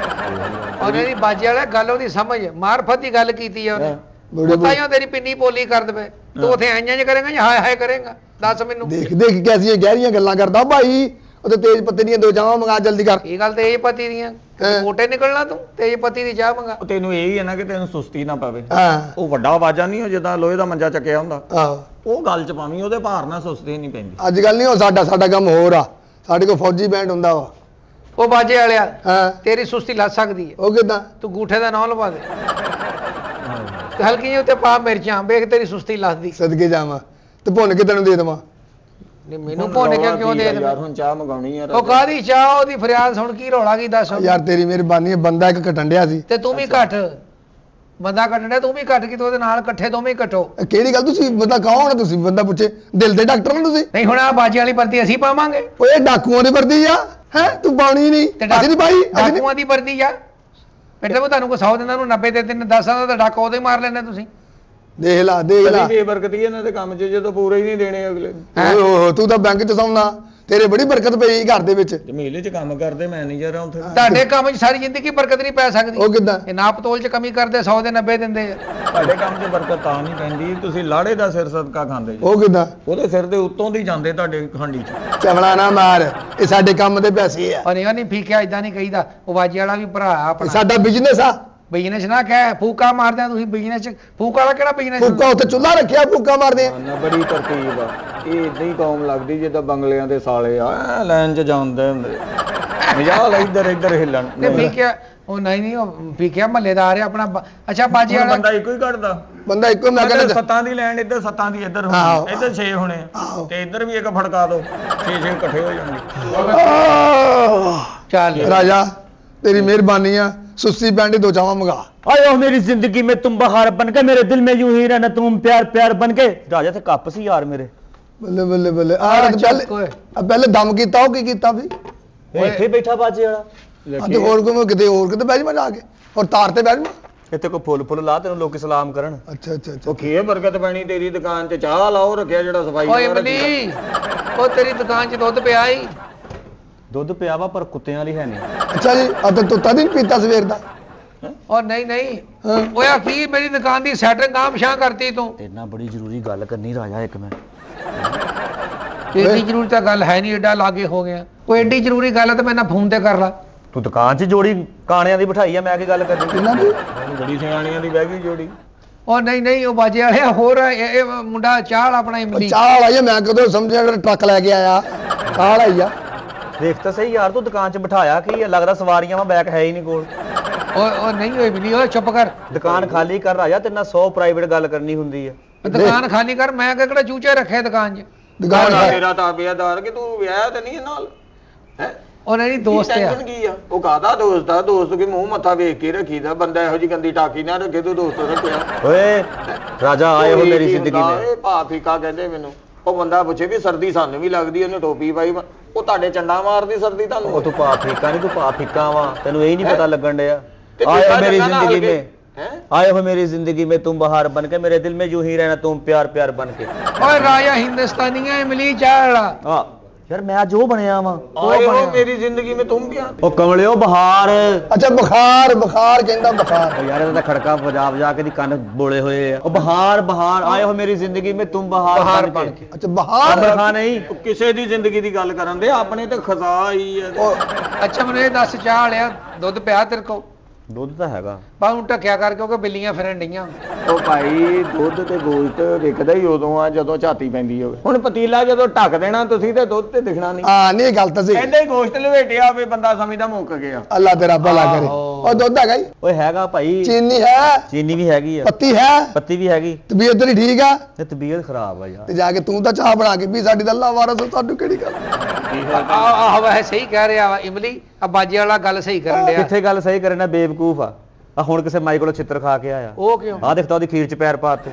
ਉਹਨੇ ਦੀ ਬਾਜੇ ਵਾਲਾ ਗੱਲ ਉਹਦੀ ਸਮਝ ਮਾਰਫਤ ਦੀ ਗੱਲ ਕੀਤੀ ਆ ਉਹਨੇ ਤਾਈਓ ਤੇਰੀ ਪਿੰਨੀ ਪੋਲੀ ਕਰ ਦਵੇ ਤੂੰ ਉਥੇ ਆਈਆਂ ਜੇ ਕਰੇਗਾ ਜਾਂ ਹਾਏ ਹਾਏ ਕਰੇਗਾ ਦੱਸ ਮੈਨੂੰ ਦੇਖ ਦੇਖ ਕੈਸੀਆਂ ਗਹਿਰੀਆਂ ਗੱਲਾਂ ਕਰਦਾ ਭਾਈ ਉਹ ਤੇਜ ਪੱਤੇ ਦੀਆਂ 2 ਚਾਵਾਂ ਮੰਗਾ ਜਲਦੀ ਕਰ ਇਹ ਗੱਲ ਤੇਜ ਪਤੀ ਦੀਆਂ ਮੋਟੇ ਨਿਕਲਣਾ ਤੂੰ ਤੇਜ ਪਤੀ ਦੀ ਚਾਹ ਮੰਗਾ ਤੈਨੂੰ ਇਹ ਹੀ ਹੈ ਨਾ ਕਿ ਤੈਨੂੰ ਸੁਸਤੀ ਨਾ ਪਵੇ ਹਾਂ ਉਹ ਵੱਡਾ ਆਵਾਜ਼ਾ ਨਹੀਂ ਹੋ ਜਿੱਦਾਂ ਲੋਹੇ ਦਾ ਮੰਜਾ ਚੱਕਿਆ ਹੁੰਦਾ ਆਹੋ ਉਹ ਗੱਲ ਚ ਪਾਵੀਂ ਉਹਦੇ ਭਾਰ ਨਾਲ ਸੁਸਤੀ ਨਹੀਂ ਪੈਂਦੀ ਅੱਜ ਕੱਲ ਨਹੀਂ ਉਹ ਸਾਡਾ ਕੰਮ ਹੋਰ ਆ ਸਾਡੇ ਕੋਲ ਫੌਜੀ ਬੈਂਡ ਹੁੰਦਾ ਵਾ ਉਹ ਬਾਜੇ ਵਾਲਿਆ ਹਾਂ ਤੇਰੀ ਸੁਸਤੀ ਲੱਗ ਸਕਦੀ ਹੈ ਉਹ ਕਿਦਾਂ ਤੂੰ ਗੂਠੇ ਦਾ ਨਾਂ ਲਵਾ ਦੇ ਹਲਕੀ ਜਿਹੀ ਉੱਤੇ ਪਾ ਮਿਰਚਾਂ ਵੇਖ ਤੇਰੀ ਸੁਸਤੀ ਲੱਥਦੀ ਸਦਕੇ ਜਾਵਾਂ ਤੇ ਭੁੰਨ ਕੇ ਤੈਨੂੰ ਦੇ ਦੇਵਾਂ ਨਹੀਂ ਮੈਨੂੰ ਭੁੰਨ ਕੇ ਕਿਉਂ ਦੇ ਯਾਰ ਹੁਣ ਚਾਹ ਮੰਗਾਉਣੀ ਯਾਰ ਉਹ ਕਾਦੀ ਚਾਹ ਉਹਦੀ ਫਰਿਆਦ ਸੁਣ ਕੀ ਰੌਲਾ ਕੀ ਦੱਸ ਯਾਰ ਤੇਰੀ ਮਿਹਰਬਾਨੀ ਹੈ ਬੰਦਾ ਇੱਕ ਘਟਣ ਡਿਆ ਸੀ ਤੇ ਤੂੰ ਵੀ ਘਟ ਬੰਦਾ ਕੱਟਣਾ ਤੂੰ ਵੀ ਕੱਟ ਕੇ ਤੇ ਉਹਦੇ ਨਾਲ ਇਕੱਠੇ ਦੋਵੇਂ ਹੀ ਕੱਟੋ ਇਹ ਕਿਹੜੀ ਗੱਲ ਤੁਸੀਂ ਬੰਦਾ ਕੌਣ ਆ ਤੁਸੀਂ ਬੰਦਾ ਪੁੱਛੇ ਦਿਲ ਦੇ ਡਾਕਟਰ ਹੋ ਤੁਸੀਂ ਨਹੀਂ ਹੁਣ ਆ ਬਾਜੇ ਵਾਲੀ ਵਰਦੀ ਅਸੀਂ ਪਾਵਾਂਗੇ ਓਏ ਡਾਕੂਆਂ ਦੀ ਵਰਦੀ ਆ ਹੈ ਤੂੰ ਪਾਉਣੀ ਨਹੀਂ ਤੇ ਅਸੀਂ ਨਹੀਂ ਪਾਈ ਅਸੀਂ ਨਹੀਂ ਡਾਕੂਆਂ ਦੀ ਵਰਦੀ ਆ ਬੇਟਾ ਉਹ ਤੁਹਾਨੂੰ ਕੋ 100 ਦਿਨਾਂ ਨੂੰ 90 ਦੇ ਦਿਨ 10 ਦਾ ਤਾਂ ਡਾਕਾ ਉਹਦੇ ਮਾਰ ਲੈਣੇ ਤੁਸੀਂ ਦੇਖ ਲਾ ਬੇਬਰਕਤੀ ਇਹਨਾਂ ਦੇ ਕੰਮ 'ਚ ਜਦੋਂ ਪੂਰੇ ਹੀ ਨਹੀਂ ਦੇਣੇ ਅਗਲੇ ਓਏ ਤੂੰ ਤਾਂ ਬੈਂਕ 'ਚ ਸੌਂਦਾ ਤੇਰੇ ਬੜੀ ਬਰਕਤ ਪਈ ਘਰ ਦੇ ਵਿੱਚ ਜਮੀਲੇ 'ਚ ਕੰਮ ਕਰਦੇ ਮੈਨੇਜਰ ਆ ਉੱਥੇ ਤੁਹਾਡੇ ਕੰਮ 'ਚ ਸਾਰੀ ਜ਼ਿੰਦਗੀ ਬਰਕਤ ਨਹੀਂ ਪੈ ਸਕਦੀ ਉਹ ਕਿੱਦਾਂ ਇਹ ਨਾਪ ਤੋਲ 'ਚ ਕਮੀ ਕਰਦੇ 100 ਦੇ 90 ਦਿੰਦੇ ਆ ਤੁਹਾਡੇ ਕੰਮ 'ਚ ਬਰਕਤ ਤਾਂ ਨਹੀਂ ਪੈਂਦੀ ਤੁਸੀਂ ਲਾੜੇ ਦਾ ਸਿਰ ਸਦਕਾ ਖਾਂਦੇ ਜੀ ਉਹ ਕਿੱਦਾਂ ਉਹਦੇ ਸਿਰ ਦੇ ਉੱਤੋਂ ਦੀ ਜਾਂਦੇ ਤੁਹਾਡੇ ਹਾਂਡੀ 'ਚ ਚਵਲਾ ਨਾ ਮਾਰ ਇਹ ਸਾਡੇ ਕੰਮ ਦੇ ਪੈਸੇ ਆ ਔਰ ਇਹ ਨਹੀਂ ਫੀਕਿਆ ਇਦਾਂ ਨਹੀਂ ਕਹੀਦਾ ਉਹ ਬਾਜੇ ਵਾਲਾ ਵੀ ਭਰਾ ਇਹ ਆਪਣਾ ਸਾਡਾ ਬਿਜ਼ਨਸ ਆ ਬਿਜ਼ਨਸ ਨਾ ਕਹਿ ਫੂਕਾ ਮਾਰਦੇ ਆ ਤੁਸੀਂ ਬਿਜ਼ਨਸ 'ਚ ਫੂਕਾ ਵਾਲਾ ਕਿਹੜਾ ਬਿਜ਼ਨਸ ਫੂਕਾ ਉੱਥੇ ਚੁੱਲ੍ਹਾ ਰੱਖਿਆ ਫੂਕਾ ਮਾਰਦੇ ਆ ਨਾ ਬੜੀ ਤਰਤੀਬ ਆ ਇਹ ਇਦਾਂ ਹੀ ਕੌਮ ਲੱਗਦੀ ਜਿੱਦਾਂ ਬੰਗਲਿਆਂ ਦੇ ਸਾਲੇ ਆ ਲਾਈਨ 'ਚ ਜਾਂਦੇ ਹੁੰਦੇ ਮਜਾਲ ਇੱਧਰ ਹਿੱਲਣ ਤੇ ਫੀਕਿਆ ਉਹ ਨਹੀਂ ਉਹ ਫੀਕਿਆ ਮਹੱਲੇਦਾਰ ਆ ਆਪਣਾ ਅੱਛਾ ਬਾਜੇ ਵਾਲਾ ਬੰਦਾ ਇੱਕੋ ਹੀ ਕੱਢਦਾ ਬੰਦਾ ਇੱਕੋ ਮੈਂ ਕਹਿੰਦਾ ਸੱਤਾਂ ਦੀ ਲੈਣ ਇੱਧਰ ਸੱਤਾਂ ਦੀ ਇੱਧਰ ਹੋਣੀ ਇੱਧਰ 6 ਹੋਣੇ ਤੇ ਇੱਧਰ ਵੀ ਇੱਕ ਫੜਕਾ ਦੋ 6 ਇਕੱਠੇ ਹੋ ਜਾਣਗੇ ਚੱਲ ਰਾਜਾ ਤੇਰੀ ਮਿਹਰਬਾਨੀ ਆ सुस्ती बैंडी 2 चावा मंगा आयो मेरी जिंदगी में तुम बहार बन के मेरे दिल में यूं ही रहना तुम प्यार प्यार बन के राजा थे कप सी यार मेरे बल्ले बल्ले बल्ले पहले दम कीता हो की कीता भी ਇੱਥੇ ਬੈਠਾ ਬਾਜੇ ਵਾਲਾ ਤੇ ਹੋਰ ਕਿਤੇ ਬੈਠ ਜਾ ਕੇ ਔਰ ਤਾਰ ਤੇ ਬੈਠ ਜਾ ਇੱਥੇ ਕੋਈ ਫੁੱਲ ਲਾ ਤੈਨੂੰ ਲੋਕੀ ਸਲਾਮ ਕਰਨ ਅੱਛਾ ਅੱਛਾ ਉਹ ਕੀ ਬਰਕਤ ਪੈਣੀ ਤੇਰੀ ਦੁਕਾਨ 'ਚ ਚਾਹ ਲਾਓ ਰੱਖਿਆ ਜਿਹੜਾ ਸਫਾਈ ਓਏ ਮਨੀ ਉਹ ਤੇਰੀ ਦੁਕਾਨ 'ਚ ਦੁੱਧ ਪਿਆ ਹੀ ਦੁੱਧ ਪਿਆ ਵਾ ਪਰ ਕੁੱਤਿਆਂ ਵਾਲੀ ਹੈ ਨਹੀਂ ਅੱਛਾ ਜੀ ਆ ਤੂੰ ਤਾਂ ਨਹੀਂ ਪੀਤਾ ਸਵੇਰ ਦਾ ਉਹ ਨਹੀਂ ਓਏ ਆ ਕੀ ਮੇਰੀ ਦੁਕਾਨ ਦੀ ਸੈਟਿੰਗ ਆਮ ਸ਼ਾਂ ਕਰਤੀ ਤੂੰ ਤੇਰੇ ਨਾਲ ਬੜੀ ਜ਼ਰੂਰੀ ਗੱਲ ਕਰਨੀ ਰਾਜਾ ਇੱਕ ਮੈਂ ਏਡੀ ਜ਼ਰੂਰੀ ਤਾਂ ਗੱਲ ਹੈ ਨਹੀਂ ਏਡਾ ਲਾਗੇ ਹੋ ਗਿਆ ਕੋਈ ਏਡੀ ਜ਼ਰੂਰੀ ਗੱਲ ਹੈ ਤਾਂ ਮੈਂ ਨਾ ਫੋਨ ਤੇ ਕਰ ਲਾ ਤੂੰ ਦੁਕਾਨ 'ਚ ਜੋੜੀ ਕਾਣਿਆਂ ਦੀ ਬਿਠਾਈ ਆ ਮੈਂ ਕੀ ਗੱਲ ਕਰਦੀ ਇਹਨਾਂ ਦੀ ਬੜੀ ਸਿਆਣੀਆਂ ਦੀ ਬਹਿ ਗਈ ਜੋੜੀ ਉਹ ਨਹੀਂ ਉਹ ਬਾਜੇ ਵਾਲਿਆ ਹੋਰ ਇਹ ਮੁੰਡਾ ਚਾਹ ਵਾਲਾ ਆਪਣਾ ਇਮਲੀ ਚਾਹ ਵਾਲਾ ਹੀ ਆ, ਮੈਂ ਕਦੋਂ ਸਮਝਿਆ ਜਿਹੜਾ ਟਰੱਕ ਲੈ ਕੇ ਆਇਆ ਚਾਹ ਵਾਲਾ ਹੀ ਆ। ਦੇਖ ਤਾਂ ਸਹੀ ਯਾਰ, ਤੂੰ ਦੁਕਾਨ 'ਚ ਬਿਠਾਇਆ ਕੀ ਆ? ਲੱਗਦਾ ਸਵਾਰੀਆਂ ਵਾ, ਬੈਗ ਹੈ ਹੀ ਨਹੀਂ ਕੋਲ। ਉਹ ਨਹੀਂ ਹੋਈ ਇਮਲੀ, ਓਏ ਚੁੱਪ ਕਰ। ਦੁਕਾਨ ਖਾਲੀ ਕਰ ਰਾਜਾ, ਤੇਰੇ ਨਾਲ 100 ਪ੍ਰਾਈਵੇਟ ਗੱਲ ਕਰਨੀ ਹੁੰਦੀ ਆ। ਦੁਕਾਨ ਖਾਲੀ ਕਰ, ਮੈਂ ਕਿਹੜਾ ਚੂਚੇ ਰੱਖੇ ਦੁਕਾਨ 'ਚ। ਦੁਕਾਨ ਤੇਰਾ ਤਾਬੇਦਾਰ ਕਿ ਤੂੰ ਵਿਆਹ ਤੇ ਨਹੀਂ ਨਾਲ ਹੈ? ਉਹ ਨਹੀਂ ਦੋਸਤ ਆ। ਟੈਨਸ਼ਨ ਕੀ ਆ? ਉਹ ਕਾਹਦਾ ਦੋਸਤ ਆ? ਦੋਸਤ ਕੇ ਮੂੰਹ ਮੱਥਾ ਵੇਖ ਕੇ ਰੱਖੀਦਾ, ਬੰਦਾ ਇਹੋ ਜੀ ਗੰਦੀ ਟਾਕੀ ਨਾ ਰੱਖੇ ਤੂੰ ਦੋਸਤ ਰੱਖਿਆ। ਓਏ ਰਾਜਾ ਆਏ ਹੋ ਮੇਰੀ ਜ਼ਿੰਦਗੀ ਮੇ। ਇਹ ਭਾ ਫੀਕਾ ਕਹਿੰਦੇ ਮੈਨੂੰ। ਉਹ ਬੰਦਾ ਪੁੱਛੇ ਵੀ ਸਰਦੀ ਸਾਨੂੰ ਵੀ ਲੱਗਦੀ, ਉਹਨੇ ਟੋਪੀ ਪਾਈ, ਉਹ ਤੁਹਾਡੇ ਚੰਡਾ ਮਾਰਦੀ ਸਰਦੀ ਤੁਹਾਨੂੰ। ਉਹ ਤੂੰ ਪਾ ਫੀਕਾ ਨਹੀਂ, ਤੂੰ ਪਾ ਫੀਕਾ ਵਾ, ਤੈਨੂੰ ਇਹ ਨਹੀਂ ਪਤਾ ਲੱਗਣ ਡਿਆ। ਤੇ आए हो दूसरा मेरी जगह ना जिंदगी हल्के, में, हैं? आए हो मेरी जिंदगी में तुम बहार बन के, मेरे दिल में यूं ही रहना तुम प्यार प्यार बन के। ਓਏ ਰਾਜਾ ਹਿੰਦੁਸਤਾਨੀ ਆ ਇਮਲੀ ਚਾਹ ਵਾਲਾ। हाँ यार मैं आज जो बनया वा। आए हो मेरी जिंदगी में तुम क्या? ओ कमलियो बहार। ਅੱਛਾ ਬੁਖਾਰ ਕਹਿੰਦਾ ਬੁਖਾਰ। ओ यार ਇਹਦਾ ਖੜਕਾ ਵਜਾ ਕੇ ਦੀ ਕੰਨ ਬੋਲੇ ਹੋਏ ਆ। ਉਹ ਬਹਾਰ ਆਏ ਹੋ ਮੇਰੀ ਜ਼ਿੰਦਗੀ में तुम बहार बन के। ਅੱਛਾ ਬੁਖਾਰ ਅਮਰ ਖਾਨ ਨਹੀਂ, ਕਿਸੇ ਦੀ ਜ਼ਿੰਦਗੀ ਦੀ ਗੱਲ ਕਰਨ ਦੇ, ਆਪਣੇ ਤੇ ਖਜ਼ਾ ਹੀ ਹੈ। ਅੱਛਾ ਮੈਨੂੰ ਇਹ ਦੱਸ ਚਾਹ ਵਾਲਿਆ, ਦੁੱਧ ਪਿਆ ਤੇਰੇ ਕੋ? ਦੁੱਧ ਤਾਂ ਹੈਗਾ ਬਾ ਹੁਣ ਢੱਕਿਆ ਕਰ ਕਿਉਂਕਿ ਬਿੱਲੀਆਂ ਫਿਰਨ ਡਈਆਂ। ਉਹ ਭਾਈ ਦੁੱਧ ਤੇ ਗੋਸ਼ਤ ਵਿਕਦਾ ਹੀ ਉਦੋਂ ਆ ਜਦੋਂ ਝਾਤੀ ਪੈਂਦੀ ਹੋਵੇ। ਹੁਣ ਪਤੀਲਾ ਜਦੋਂ ਢੱਕ ਦੇਣਾ ਤੁਸੀਂ ਤੇ ਦੁੱਧ ਤੇ ਦਿਖਣਾ ਨਹੀਂ। ਹਾਂ ਨਹੀਂ ਗੱਲ ਤਾਂ ਸਹੀ। ਕਹਿੰਦੇ ਹੀ ਗੋਸ਼ਤ ਲਵੇਟਿਆ ਹੋਵੇ, ਬੰਦਾ ਸਮਝਦਾ ਮੁੱਕ ਗਿਆ। ਅੱਲਾ ਤੇਰਾ ਭਲਾ ਕਰੇ। ਆਹੋ। ਉਹ ਦੁੱਧ ਹੈਗਾ ਹੀ, ਓਏ ਹੈਗਾ ਭਾਈ, ਚੀਨੀ ਹੈ, ਚੀਨੀ ਵੀ ਹੈਗੀ ਆ, ਪੱਤੀ ਹੈ, ਪੱਤੀ ਵੀ ਹੈਗੀ, ਤਬੀਅਤ ਤੇਰੀ ਠੀਕ ਆ ਤੇ ਤਬੀਅਤ ਖਰਾਬ ਆ ਯਾਰ। ਤੇ ਜਾ ਕੇ ਤੂੰ ਤਾਂ ਚਾਹ ਬਣਾ ਕੇ ਪੀ, ਸਾਡੀ ਤਾਂ ਅੱਲਾ ਵਾਰਸ ਹੋ, ਤੁਹਾਨੂੰ ਕਿਹੜੀ ਗੱਲ। ਆਹ ਵੈਸੇ ਸਹੀ ਕਹਿ ਰਿਹਾ ਵਾ ਇਮਲੀ, ਆ ਬਾਜੇ ਵਾਲਾ ਗੱਲ ਸਹੀ ਕਰਨ ਡਿਆ। ਕਿੱਥੇ ਗੱਲ ਸਹੀ ਕਰਨਾ, ਬੇਵਕੂਫ ਆ ਹੁਣ ਕਿਸੇ ਮਾਈ ਕੋਲੋਂ ਛਿੱਤਰ ਖਾ ਕੇ ਆਇਆ। ਉਹ ਕਿਉਂ? ਆਹ ਦੇਖਤਾ ਉਹਦੀ ਖੀਰ 'ਚ ਪੈਰ ਪਾਤੇ।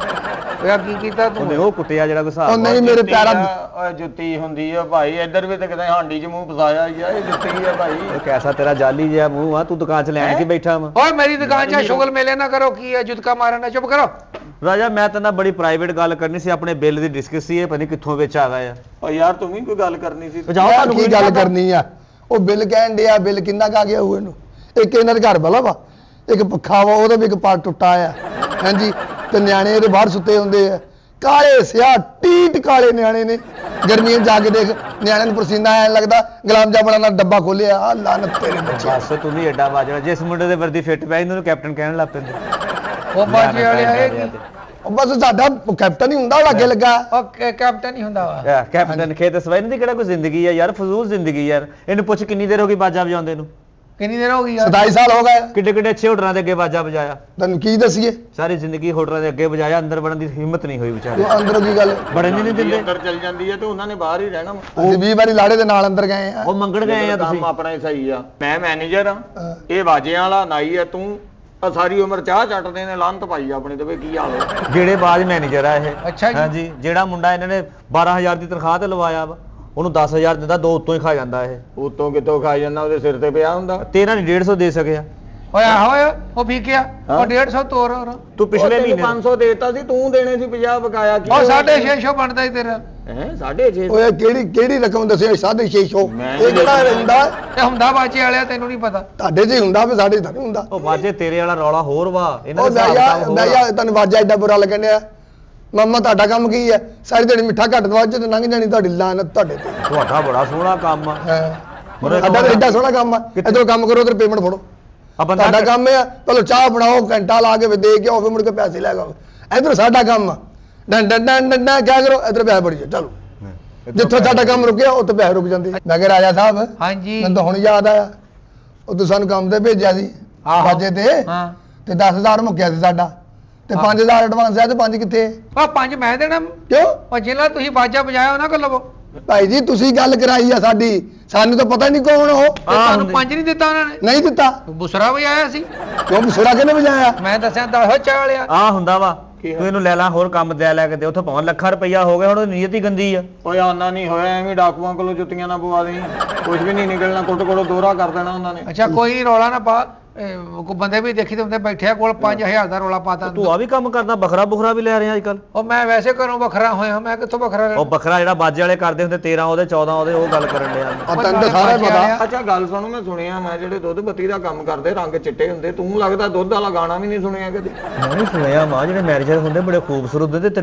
ਓਏ ਕੀ ਕੀਤਾ ਉਹਨੇ ਤੂੰ? ਉਹ ਕੁੱਟਿਆ ਜਿਹੜਾ ਕੋਈ ਉਹ ਹਿਸਾਬ। ਨਹੀਂ ਮੇਰੇ ਪੈਰਾਂ ਓਏ ਜੁੱਤੀ ਹੁੰਦੀ ਆ ਭਾਈ, ਇੱਧਰ ਵੀ ਤੇ ਕਿਤੇ ਹਾਂਡੀ 'ਚ ਮੂੰਹ ਫਸਾਇਆ ਹੀ ਆ, ਇਹ ਜੁੱਤੀ ਆ ਭਾਈ। ਉਹ ਕੈਸਾ ਤੇਰਾ ਜਾਲੀ ਜਿਹਾ ਮੂੰਹ ਆ, ਤੂੰ ਦੁਕਾਨ 'ਚ ਲੈਣ ਕੇ ਬੈਠਾ ਵਾ। ਓਏ ਮੇਰੀ ਦੁਕਾਨ 'ਚ ਸ਼ੁਗਲ ਮੇਲੇ ਨਾ ਕਰੋ, ਕੀ ਹੈ ਜੁਦਕਾ ਮਾਰਨਾ, ਚੁੱਪ ਕਰੋ। ਰਾਜਾ ਮੈਂ ਤੇਰੇ ਨਾਲ ਬੜੀ ਪ੍ਰਾਈਵੇਟ ਗੱਲ ਕਰਨੀ ਸੀ, ਆਪਣੇ ਬਿੱਲ ਦੀ ਡਿਸਕਸ ਸੀ, ਇਹ ਪਤਾ ਨਹੀਂ ਕਿੱਥੋਂ ਵਿੱਚ ਆ ਗਏ ਆ। ਓ ਯਾਰ ਤੂੰ ਵੀ ਕੋਈ ਗੱਲ ਕਰਨੀ ਸੀ। ਜਾਓ ਤੁਹਾਨੂੰ ਕੀ ਕੋਈ ਗੱਲ ਕਰਨੀ ਆ? ਉਹ ਬਿੱਲ ਕਹਿਣ ਡਿਆ, ਬਿੱਲ ਕਿੰਨਾ ਕਾ ਗਿਆ ਹੋਊ ਇਹਨੂੰ? ਇੱਕ ਇਹਨਾਂ ਦੇ ਘਰ ਵਾਲਾ ਵਾ, ਇੱਕ ਪੱਖਾ ਵਾ, ਉਹਦਾ ਵੀ ਇੱਕ ਪਾਰਟ ਟੁੱਟਾ ਆ। ਹਾਂਜੀ, ਤੇ ਨਿਆਣੇ ਇਹਦੇ ਬਾਹਰ ਸੁੱਤੇ ਹੁੰਦੇ ਆ, ਕਾਲੇ ਸਿਆਹ ਟੀਟ ਕਾਲੇ ਨਿਆਣੇ ਨੇ। ਗਰਮੀਆਂ 'ਚ ਜਾ ਕੇ ਦੇਖ, ਨਿਆਣਿਆਂ ਨੂੰ ਪਸੀਨਾ ਆਣ ਲੱਗਦਾ, ਗੁਲਾਬ ਜਾਮਣਾ ਦਾ ਡੱਬਾ ਖੋਲਿਆ, ਆ ਲਾਨਤ ਤੇਰੇ ਬੱਚੇ। ਬਸ ਤੂੰ ਵੀ ਐਡਾ ਬਾਜਣਾ, ਜਿਸ ਮੁੰਡੇ ਦੇ ਵਰਦੀ ਫਿੱਟ ਪੈ ਇਹਨੂੰ ਕੈਪਟਨ ਕਹਿਣ ਲੱਗ ਪੈਂਦੇ। ਉਹ ਬਾਜੇ ਵਾਲੇ ਆਏ ਕੀ? ਉਹ ਬਸ ਸਾਡਾ ਕੈਪਟਨ ਹੀ ਹੁੰਦਾ, ਉਹ ਲਾਗੇ ਲੱਗਾ। ਉਹ ਕੈਪਟਨ ਹੀ ਹੁੰਦਾ ਵਾ। ਕੈਪਟਨ ਖੇਤ ਸਵਾਈ ਦੀ ਕਿਹੜਾ ਕੋਈ ਜ਼ਿੰਦਗੀ ਆ ਯਾਰ, ਫਜ਼ੂਲ ਜ਼ਿੰਦਗੀ ਯਾਰ। ਇਹਨੂੰ ਪੁੱਛ ਕਿੰਨੀ ਦੇਰ ਹੋ ਗਈ ਬਾਜਾ ਵਜਾਉਂਦੇ ਨੂੰ? ਕਿੰਨੀ ਦੇਰ ਹੋ ਗਈ ਯਾਰ? 27 ਸਾਲ ਹੋ ਗਏ। ਕਿੱਡੇ ਅੱਛੇ ਹੋਟਲਾਂ ਦੇ ਅੱਗੇ ਬਾਜਾ ਵਜਾਇਆ, ਤੈਨੂੰ ਕੀ ਦਸੀਏ? ਸਾਰੀ ਜ਼ਿੰਦਗੀ ਹੋਟਲਾਂ ਦੇ ਅੱਗੇ ਵਜਾਇਆ, ਅੰਦਰ ਵੜਨ ਦੀ ਹਿੰਮਤ ਨਹੀਂ ਹੋਈ ਵਿਚਾਰੇ। ਤੂੰ ਅੰਦਰੋਂ ਕੀ ਗੱਲ? ਵੜਨ ਹੀ ਨਹੀਂ ਦਿੰਦੇ। ਅੰਦਰ ਚੱਲ ਜਾਂਦੀ ਹੈ ਤੇ ਉਹਨਾਂ ਨੇ ਬਾਹਰ ਹੀ ਰਹਿਣਾ ਵਾ। ਅਸੀਂ 20 ਵਾਰੀ ਲਾੜੇ ਦੇ ਨਾਲ ਅੰਦਰ ਗਏ ਆ। ਉਹ ਮੰਗਣ ਗਏ ਆ ਤੁਸੀਂ? ਕੰਮ ਆਪਣਾ ਹੀ ਸਹੀ ਆ। ਮੈਂ ਮੈਨੇਜਰ ਆ, ਹਾਂ। ਇਹ ਬਾਜਿਆਂ ਵਾਲਾ ਨਾਈ ਆ, ਤੂੰ ਆ ਸਾਰੀ ਉਮਰ ਚਾਹ ਚੱਟਦੇ ਨੇ, ਲਾਂਤ ਪਾਈ ਆਪਣੇ ਤੇ ਵੀ ਕੀ ਹਾਲ ਹੋ। ਜਿਹੜੇ ਬਾਜ ਮੈਨੇਜਰ ਆ ਇਹ। ਅੱਛਾ ਜੀ। ਹਾਂਜੀ, ਜਿਹੜਾ ਮੁੰਡਾ ਇਹਨਾਂ ਨੇ 12,000 ਦੀ ਤਨਖਾਹ ਤੇ ਲਵਾਇਆ ਵਾ, ਉਹਨੂੰ 10,000 ਦਿੰਦਾ, ਦੋ ਉੱਤੋਂ ਹੀ ਖਾ ਜਾਂਦਾ ਇਹ। ਉਤੋਂ ਕਿਤੋਂ ਖਾ ਜਾਂਦਾ, ਉਹਦੇ ਸਿਰ ਤੇ ਪਿਆ ਹੁੰਦਾ। ਤੇਰਾ ਨਹੀਂ 150 ਦੇ ਸਕਿਆ ਓਏ ਆਹੋ ਓਏ, ਉਹ ਫੀਕਿਆ, ਹਾਂ। ਉਹ 150 ਤੋਰ ਹੋਰ। ਤੂੰ ਪਿਛਲੇ ਮਹੀਨੇ 500 ਦੇਤਾ ਸੀ, ਤੂੰ ਦੇਣੇ ਸੀ 50 ਬਕਾਇਆ। ਕੀ ਉਹ 650 ਬਣਦਾ ਹੀ ਤੇਰਾ। ਹੈ 650? ਓਏ ਕਿਹੜੀ ਰਕਮ ਦੱਸਿਆ? 650। ਮੈਂ ਇਹ ਕਿਹੜਾ ਹੁੰਦਾ? ਤੇ ਹੁੰਦਾ ਬਾਜੇ ਵਾਲਿਆ, ਤੈਨੂੰ ਨਹੀਂ ਪਤਾ? ਤੁਹਾਡੇ 'ਚ ਹੀ ਹੁੰਦਾ, ਵੀ ਸਾਡੇ 'ਚ ਤਾਂ ਨਹੀਂ ਹੁੰਦਾ। ਉਹ ਬਾਜੇ ਤੇਰੇ ਵਾਲਾ ਰੌਲਾ ਹੋਰ ਵਾ, ਇਹਨਾਂ ਉਹ ਦਾ ਹਿਸਾਬ ਕਿਤਾਬ ਹੋਰ ਆ। ਬਈਆ ਤੁਹਾਨੂੰ ਵਾਜਾ ਐਡਾ ਬੁਰਾ ਲੱਗਣ ਡਿਆ। ਮਾਮਾ ਤੁਹਾਡਾ ਕੰਮ ਕੀ ਹੈ? ਸਾਰੀ ਦਿਹਾੜੀ ਮਿੱਠਾ ਘੱਟ ਦਵਾ ਤੇ ਲੰਘ ਜਾਣੀ ਤੁਹਾਡੀ ਲਾਨਤ ਤੁਹਾਡੇ ਤੇ। ਤੁਹਾਡਾ ਬੜਾ ਸੋਹਣਾ ਕੰਮ ਆ। ਹਾਂ, ਮੁਰੇ ਸਾਡਾ ਤਾਂ ਐਡਾ ਸੋਹਣਾ ਕੰਮ ਆ। ਇਧਰੋਂ ਕੰਮ ਕਰੋ, ਉਧਰ ਪੇਮੈਂਟ ਫੜੋ। ਆ ਬੰਦਾ ਤੁਹਾਡਾ ਕੰਮ ਇਹ ਆ, ਪਹਿਲਾਂ ਚਾਹ ਬਣਾਓ, ਘੰਟਾ ਲਾ ਕੇ ਦੇ ਕੇ ਆਓ, ਫਿਰ ਮੁੜ ਕੇ ਪੈਸੇ ਲੈ ਜਾਓ। ਇਧਰ ਸਾਡਾ ਕੰਮ ਆ, ਡੰ ਡੰ ਡੰ ਡੰ ਡੰ ਕਿਆ ਕਰੋ, ਇਧਰ ਪੈਸੇ ਬੜੀ ਚਲੋ। ਜਿੱਥੋਂ ਸਾਡਾ ਕੰਮ ਰੁਕਿਆ ਉੱਥੇ ਪੈਸੇ ਰੁਕ ਜਾਂਦੇ। ਮੈਂ ਕਿਹਾ ਰਾਜਾ ਸਾਹਿਬ, ਹਾਂਜੀ। ਮੈਨੂੰ ਤਾਂ ਹੁਣ ਯਾਦ ਆਇਆ, ਉਹ ਤੁਸੀਂ ਸਾਨੂੰ ਕੰਮ ਤੇ ਭੇਜਿਆ ਸੀ ਆਹੋ। ਬਾਜੇ ਤੇ, ਹਾਂ। ਤੇ 10,000 ਮੁੱਕਿਆ ਸੀ ਸਾਡਾ, ਤੇ 5,000 ਐਡਵਾਂਸ ਹੈ, ਤੇ 5 ਕਿੱਥੇ? ਉਹ 5 ਮੈਂ ਦੇਣਾ। ਕਿਉਂ ਉਹ ਜਿਹੜਾ ਤੁਸੀਂ ਬਾਜਾ ਵਜਾਇਆ ਉਹਨਾਂ ਕੋਲ ਲਵੋ। ਭਾਈ ਜੀ, ਤੁਸੀਂ ਗੱਲ ਕਰਾਈ ਆ ਸਾਡੀ, ਸਾਨੂੰ ਤਾਂ ਪਤਾ ਨਹੀਂ ਕੌਣ ਉਹ। ਤੇ ਤੁਹਾਨੂੰ 5 ਨਹੀਂ ਦਿੱਤਾ ਉਹਨਾਂ ਨੇ? ਨਹੀਂ ਦਿੱਤਾ। ਬੁਸਰਾ ਵਜਾਇਆ ਸੀ, ਕਿਉਂ ਬਸੁਰਾ ਕਿਹਨੇ ਵਜਾਇਆ? ਮੈਂ ਦੱਸਿਆ ਤਾਂ ਚਾਹ ਵਾਲਿਆ। ਆ ਹੁੰਦਾ ਵਾ, ਤੂੰ ਇਹਨੂੰ ਲੈ ਲਾ ਹੋਰ ਕੰਮ ਲੈ ਕੇ ਦੇ, ਉੱਥੋਂ ਭਾਵੇਂ ਲੱਖਾਂ ਰੁਪਈਆ ਹੋ ਗਿਆ, ਹੁਣ ਉਹਦੀ ਨੀਅਤ ਹੀ ਗੰਦੀ ਆ। ਓਏ ਆਨਾ ਨਹੀਂ ਹੋਇਆ, ਐਵੇਂ ਡਾਕੂਆਂ ਕੋਲੋਂ ਜੁੱਤੀਆਂ ਨਾ ਪਵਾ ਦੇਈਂ, ਕੁਝ ਵੀ ਨਹੀਂ ਨਿਕਲਣਾ, ਕੁੱਟ ਕੋਲੋਂ ਦੋਹਰਾ ਕਰ ਦੇਣਾ ਉਹਨਾਂ ਨੇ। ਅੱਛਾ ਕੋਈ ਰੌਲਾ ਨਾ ਪਾ, ਕੋ ਬੰਦੇ ਵੀ ਦੇਖੀ ਤੇ ਹੁੰਦੇ ਬੈਠਿਆ ਕੋਲ 5,000 ਦਾ ਰੌਲਾ ਪਾਤਾ। ਤੂੰ ਆ ਵੀ ਕੰਮ ਕਰਦਾ, ਬਖਰਾ ਬੁਖਰਾ ਵੀ ਲੈ ਰਿਹਾ ਅੱਜ ਕੱਲ। ਉਹ ਮੈਂ ਵੈਸੇ ਘਰੋਂ ਵੱਖਰਾ ਹੋਇਆ, ਮੈਂ ਕਿੱਥੋਂ ਵੱਖਰਾ ਰਹਿਣਾ? ਉਹ ਬਖਰਾ ਜਿਹੜਾ ਬਾਜੇ ਵਾਲੇ ਕਰਦੇ ਹੁੰਦੇ, 13 ਉਹਦੇ 14 ਉਹਦੇ, ਉਹ ਗੱਲ ਕਰਨ ਡਿਆ। ਆ ਤੈਨੂੰ ਤਾਂ ਸਾਰਾ ਪਤਾ। ਅੱਛਾ ਗੱਲ ਸੁਣੋ, ਮੈਂ ਸੁਣਿਆ ਮੈਂ ਜਿਹੜੇ ਦੁੱਧ ਬੱਤੀ ਦਾ ਕੰਮ ਕਰਦੇ ਰੰਗ ਚਿੱਟੇ ਹੁੰਦੇ, ਤੂੰ ਲੱਗਦਾ ਦੁੱਧ ਵਾਲਾ ਗਾਣਾ ਵੀ ਨਹੀਂ ਸੁਣਿਆ ਕਦੇ। ਮੈਂ ਨਹੀਂ ਸੁਣਿਆ ਮਾਂ, ਜਿਹੜੇ ਮੈਨੇਜਰ ਹੁੰਦੇ ਬੜੇ ਖੂਬਸੂਰਤ ਹੁੰਦੇ, ਤੇਰੇ ਤਾਂ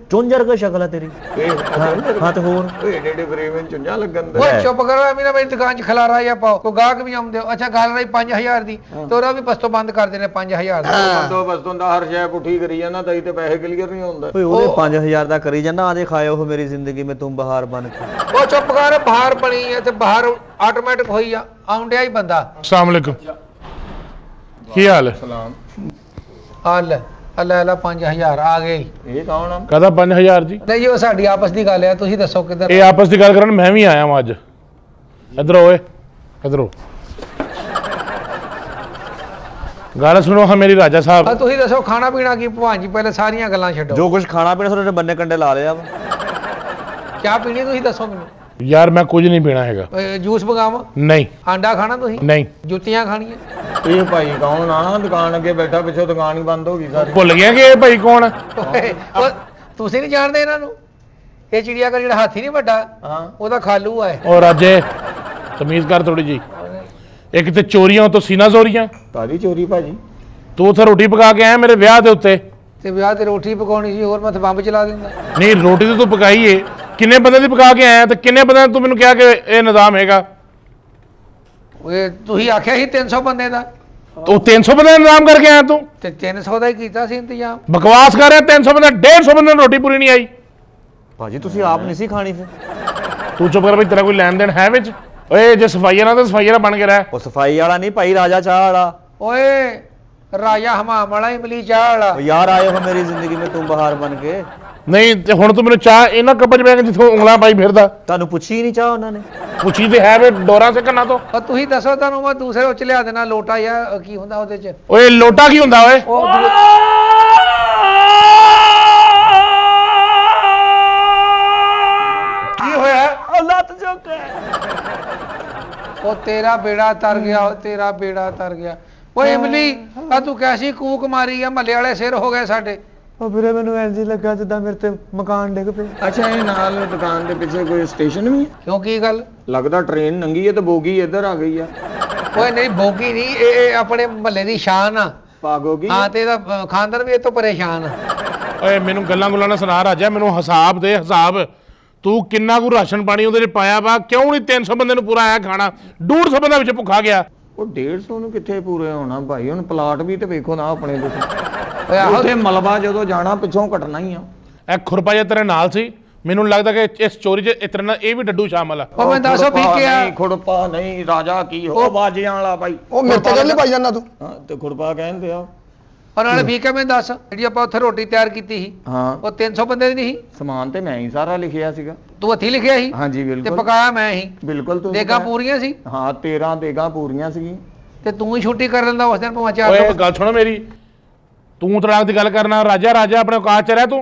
चुंजर का शक्ल है तेरी। हाँ तो होर ਏਡੇ ਏਡੇ ਫਰੇਮ ਵਿੱਚ ਚੁੰਝਾ ਲੱਗਣ ਦੇ ਓਏ ਚੁੱਪ ਕਰੋ ਐਵੇਂ ਨਾ ਮੇਰੀ ਦੁਕਾਨ 'ਚ ਖਲਾਰਾ ਜਾਂ ਪਾਓ ਕੋ ਗਾਹਕ ਵੀ ਆਉਂਦੇ ਹੋ। ਅੱਛਾ ਗੱਲ ਰਹੀ 5000 ਦੀ ਤੇ ਉਹਦਾ ਵੀ ਪਸਤੋਂ ਬੰਦ ਕਰ ਦੇਣੇ 5000 ਦਾ ਬੰਦੋ ਬਸਤੋਂ ਦਾ ਹਰ ਸ਼ੈ ਪੁੱਠੀ ਕਰੀ ਜਾਂਦਾ ਤਾਂ ਤੇ ਪੈਸੇ ਕਲੀਅਰ ਨਹੀਂ ਹੁੰਦਾ। ओए ओदे 5000 दा करी जाना आदे खाए हो मेरी जिंदगी में तुम बहार बन के। ਉਹ ਚੁੱਪ ਕਰ ਬਾਹਰ ਬਣੀ ਐ ਤੇ ਬਾਹਰ ਆਟੋਮੈਟਿਕ ਹੋਈ ਆ ਆਉਂਦਿਆ ਹੀ ਬੰਦਾ। अस्सलाम वालेकुम ਕੀ ਹਾਲ ਹੈ? ਸਲਾਮ। ਹੱਲ ਅੱਲਾ 5000 ਆ ਗਏ। ਇਹ ਕੌਣ ਆ? ਕਹਦਾ 5000 ਜੀ? ਨਹੀਂ ਉਹ ਸਾਡੀ ਆਪਸ ਦੀ ਗੱਲ ਆ ਤੁਸੀਂ ਦੱਸੋ ਕਿੱਧਰ ਇਹ ਆਪਸ ਦੀ ਗੱਲ ਕਰਨ ਮੈਂ ਵੀ ਆਇਆ ਹਾਂ ਅੱਜ। ਇੱਧਰ ਓਏ ਇੱਧਰ ਓ ਗੱਲ ਸੁਣੋ ਹਾਂ ਮੇਰੀ ਰਾਜਾ ਸਾਹਿਬ। ਤੁਸੀਂ ਦੱਸੋ ਖਾਣਾ ਪੀਣਾ ਕੀ ਭਗਵਾਨ ਜੀ ਪਹਿਲੇ ਸਾਰੀਆਂ ਗੱਲਾਂ ਛੱਡੋ। जो कुछ खाना पीना थोड़े बन्ने कंडे ला लिया वा। ਚਾਹ ਪੀਣੀ ਤੁਸੀਂ ਦੱਸੋ ਮੈਨੂੰ। ਯਾਰ ਮੈਂ ਕੁਝ ਨਹੀਂ ਪੀਣਾ ਹੈਗਾ। ਜੂਸ ਮੰਗਾਵਾਂ? ਨਹੀਂ ਆਂਡਾ ਖਾਣਾ ਤੁਸੀਂ? ਨਹੀਂ। ਜੁੱਤੀਆਂ ਖਾਣੀਆਂ? ਇਹ ਭਾਈ ਕੌਣ ਆ? ਦੁਕਾਨ ਅੱਗੇ ਬੈਠਾ, ਪਿੱਛੋਂ ਦੁਕਾਨ ਹੀ ਬੰਦ ਹੋ ਗਈ ਸਾਰੀ। ਭੁੱਲ ਗਿਆ ਕਿ ਇਹ ਭਾਈ ਕੌਣ ਹੈ? ਉਹ ਤੁਸੀਂ ਨਹੀਂ ਜਾਣਦੇ ਇਹਨਾਂ ਨੂੰ? ਇਹ ਚਿੜੀਆ ਘਰ ਜਿਹੜਾ ਹਾਥੀ ਨਹੀਂ ਵੱਡਾ ਹਾਂ ਉਹਦਾ ਖਾਲੂ ਆ ਇਹ। ਔਰ ਰਾਜੇ ਤਮੀਜ਼ ਕਰ ਥੋੜੀ ਜੀ। ਇੱਕ ਤੇ ਚੋਰੀਆਂ ਤੋਂ ਸੀਨਾ ਜ਼ੋਰੀਆਂ। ਕਾਦੀ ਚੋਰੀ ਭਾਜੀ? ਤੂੰ ਉੱਥੇ ਰੋਟੀ ਪਕਾ ਕੇ ਆਇਆ ਮੇਰੇ ਵਿਆਹ ਦੇ ਉੱਤੇ। ਤੇ ਵਿਆਹ ਤੇ ਰੋਟੀ ਪਕਾਉਣੀ ਸੀ ਹੋਰ ਮੈਂ ਤੇ ਬੰਬ ਚਲਾ ਦਿੰਦਾ। ਨਹੀਂ ਰੋਟੀ ਤੇ ਤੂੰ ਪਕਾਈ ਏ। ਕਿੰਨੇ ਬੰਦੇ ਦੀ ਪਕਾ ਕੇ ਆਇਆ ਤੇ ਕਿੰਨੇ ਬੰਦਿਆਂ ਤੂੰ ਮੈਨੂੰ ਕਿਹਾ ਕਿ ਇਹ ਨਿਜ਼ਾਮ ਹੈਗਾ? ਓਏ ਤੁਸੀਂ ਆਖਿਆ ਸੀ 300 ਬੰਦੇ ਦਾ ਤੂੰ 300 ਬੰਦੇ ਦਾ ਨਿਜ਼ਾਮ ਕਰਕੇ ਆਇਆ ਤੂੰ? ਤੇ 300 ਦਾ ਹੀ ਕੀਤਾ ਸੀ ਇੰਤਜ਼ਾਮ। ਬਕਵਾਸ ਕਰ ਰਿਹਾ। 300 ਬੰਦਾ 150 ਬੰਦੇ ਨੂੰ ਰੋਟੀ ਪੂਰੀ ਨਹੀਂ ਆਈ। भाजी तुसी आप नहीं सी खानी फिर। ਤੂੰ ਚੁੱਪ ਕਰ ਬਈ ਤੇਰਾ ਕੋਈ ਲੈਣ ਦੇਣ ਹੈ ਵਿੱਚ? ਓਏ ਜੇ ਸਫਾਈਆ ਨਾ ਤਾਂ ਸਫਾਈਆ ਬਣ ਕੇ ਰਹਿ। ਉਹ ਸਫਾਈ ਵਾਲਾ ਨਹੀਂ ਭਾਈ ਰਾਜਾ ਚਾਹ ਵਾਲਾ। ਓਏ ਰਾਜਾ ਹਮਾਮ ਵਾਲਾ ਇਮਲੀ ਚਾਹ ਵਾਲਾ। ਉਹ ਯਾਰ ਆਏ ਹੋ ਮੇਰੀ ਜ਼ਿੰਦਗੀ में तुम बहार बन के। ਨਹੀਂ ਤੇ ਹੁਣ ਤੂੰ ਮੈਨੂੰ ਚਾਹ ਇਹਨਾਂ ਕੱਪਾਂ 'ਚ ਬੈ ਕੇ ਜਿੱਥੋਂ ਉਂਗਲਾਂ ਪਾਈ ਫਿਰਦਾ। ਤੁਹਾਨੂੰ ਪੁੱਛੀ ਨਹੀਂ ਚਾਹ ਉਹਨਾਂ ਨੇ? ਪੁੱਛੀ ਤੇ ਹੈ ਵੇ ਡੋਰਾਂ ਸੇ ਕੰਨਾਂ ਤੋਂ। ਉਹ ਤੁਸੀਂ ਦੱਸੋ ਤੁਹਾਨੂੰ ਮੈਂ ਦੂਸਰੇ ਉੱਚ ਲਿਆ ਦੇਣਾ ਲੋਟਾ ਜਾਂ ਕੀ ਹੁੰਦਾ ਉਹਦੇ 'ਚ? ਓਏ ਲੋਟਾ ਕੀ ਹੁੰਦਾ ਓਏ? ਉਹ ਕੀ ਹੋਇਆ? ਲੱਤ ਚੁੱਕ। ਉਹ ਤੇਰਾ ਬੇੜਾ ਤਰ ਗਿਆ ਉਹ ਤੇਰਾ ਬੇੜਾ ਤਰ ਗਿਆ। ਓਏ ਇਮਲੀ ਆ ਤੂੰ ਕੈਸੀ ਕੂਕ ਮਾਰੀ ਆ ਮੱਲੇ ਵਾਲੇ ਸਿਰ ਹੋ ਗਏ ਸਾਡੇ। ਉਹ ਵੀਰੇ ਮੈਨੂੰ ਇੰਜ ਹੀ ਲੱਗਾ ਜਿੱਦਾਂ ਮੇਰੇ ਤੇ ਮਕਾਨ ਡਿੱਗ ਪਿਆ। ਅੱਛਾ ਇਹ ਨਾਲ ਦੁਕਾਨ ਦੇ ਪਿੱਛੇ ਕੋਈ ਸਟੇਸ਼ਨ ਵੀ ਹੈ? ਕਿਉਂ ਕੀ ਗੱਲ? ਲੱਗਦਾ ਟ੍ਰੇਨ ਨੰਗੀ ਹੈ ਤੇ ਬੋਗੀ ਇੱਧਰ ਆ ਗਈ ਆ। ਓਏ ਨਹੀਂ ਬੋਗੀ ਨਹੀਂ ਇਹ ਆਪਣੇ ਮਹੱਲੇ ਦੀ ਸ਼ਾਨ ਆ। ਪਾਗੋਗੀ ਹਾਂ ਤੇ ਇਹਦਾ ਖਾਨਦਾਰ ਵੀ ਇਹ ਤੋਂ ਪਰੇਸ਼ਾਨ ਆ। ਓਏ ਮੈਨੂੰ ਗੱਲਾਂ ਗੁੱਲਾਂ ਨਾ ਸੁਣਾ ਰਾਜਾ। ਮੈਨੂੰ ਹਿਸਾਬ ਦੇ ਹਿਸਾਬ। ਤੂੰ ਕਿੰਨਾ ਕੁ ਰਾਸ਼ਨ ਪਾਣੀ ਉਹਦੇ 'ਚ ਪਾਇਆ ਵਾ? ਕਿਉਂ ਨਹੀਂ 300 ਬੰਦੇ ਨੂੰ ਪੂਰਾ ਆਇਆ ਖਾਣਾ? 150 ਬੰਦਾ ਵਿੱਚ ਭੁੱਖਾ ਗਿਆ। ਉਹ 150 ਨੂੰ ਕਿੱਥੇ ਪੂਰੇ ਹੋਣਾ ਭਾਈ? ਹੁਣ ਪਲਾਟ ਵੀ ਤੇ ਵੇਖੋ ਨਾ ਆਪਣੇ ਤੁਸੀਂ। ਓਏ ਆਹੋ ਉੱਥੇ ਮਲਬਾ ਜਦੋਂ ਜਾਣਾ ਪਿੱਛੋਂ ਕੱਟਣਾ ਹੀ ਆ। ਇਹ ਖੁਰਪਾ ਜਿਹਾ ਤੇਰੇ ਨਾਲ ਸੀ। ਮੈਨੂੰ ਲੱਗਦਾ ਕਿ ਇਸ ਚੋਰੀ 'ਚ ਇਤਰੇ ਨਾਲ ਇਹ ਵੀ ਡੱਡੂ ਸ਼ਾਮਲ ਆ। ਉਹ ਮੈਂ ਦੱਸੋ ਫੀਕਿਆ ਨਹੀਂ ਖੁਰਪਾ ਨਹੀਂ ਰਾਜਾ ਕੀ ਹੋ ਬਾਜਿਆਂ ਵਾਲਾ ਭਾਈ। ਉਹ ਮੇਰੇ ਤੇ ਗੱਲ ਪਾਈ ਜਾਂਦਾ ਤੂੰ। ਹਾਂ ਤੇ ਖੁਰਪਾ ਕਹਿੰਦੇ ਆ। ਔਰ ਨਾਲੇ ਫੀਕਿਆ ਮੈਂ ਦੱਸ ਜਿਹੜੀ ਆਪਾਂ ਉੱਥੇ ਰੋਟੀ ਤਿਆਰ ਕੀਤੀ ਸੀ ਹਾਂ ਉਹ 300 ਬੰਦੇ ਦੀ ਨਹੀਂ ਸੀ? ਸਮਾਨ ਤੇ ਮੈਂ ਹੀ ਸਾਰਾ ਲਿਖਿਆ ਸੀਗਾ। ਤੂੰ ਹੱਥੀਂ ਲਿਖਿਆ ਸੀ ਹਾਂਜੀ ਤੇ ਬਿਲਕੁਲ ਪਕਾਇਆ ਮੈਂ ਹੀ। ਬਿਲਕੁਲ ਤੂੰ ਦੇਗਾ ਪੂਰੀਆਂ ਸੀ ਹਾਂ 13 ਦੇਗਾ ਪੂਰੀਆਂ ਸੀ। ਤੇ ਤੂੰ ਹੀ ਛੁੱਟੀ ਕਰ ਲੈਂਦਾ ਉਸ ਦਿਨ ਭਾਵੇਂ 4 ਓਏ ਗੱਲ ਸੁਣੋ ਮੇਰੀ। ਤੂੰ ਤਲਾਕ ਦੀ ਗੱਲ ਕਰਨਾ। ਰਾਜਾ ਰਾਜਾ ਆਪਣੇ ਔਕਾਤ 'ਚ ਰਹਿ ਤੂੰ।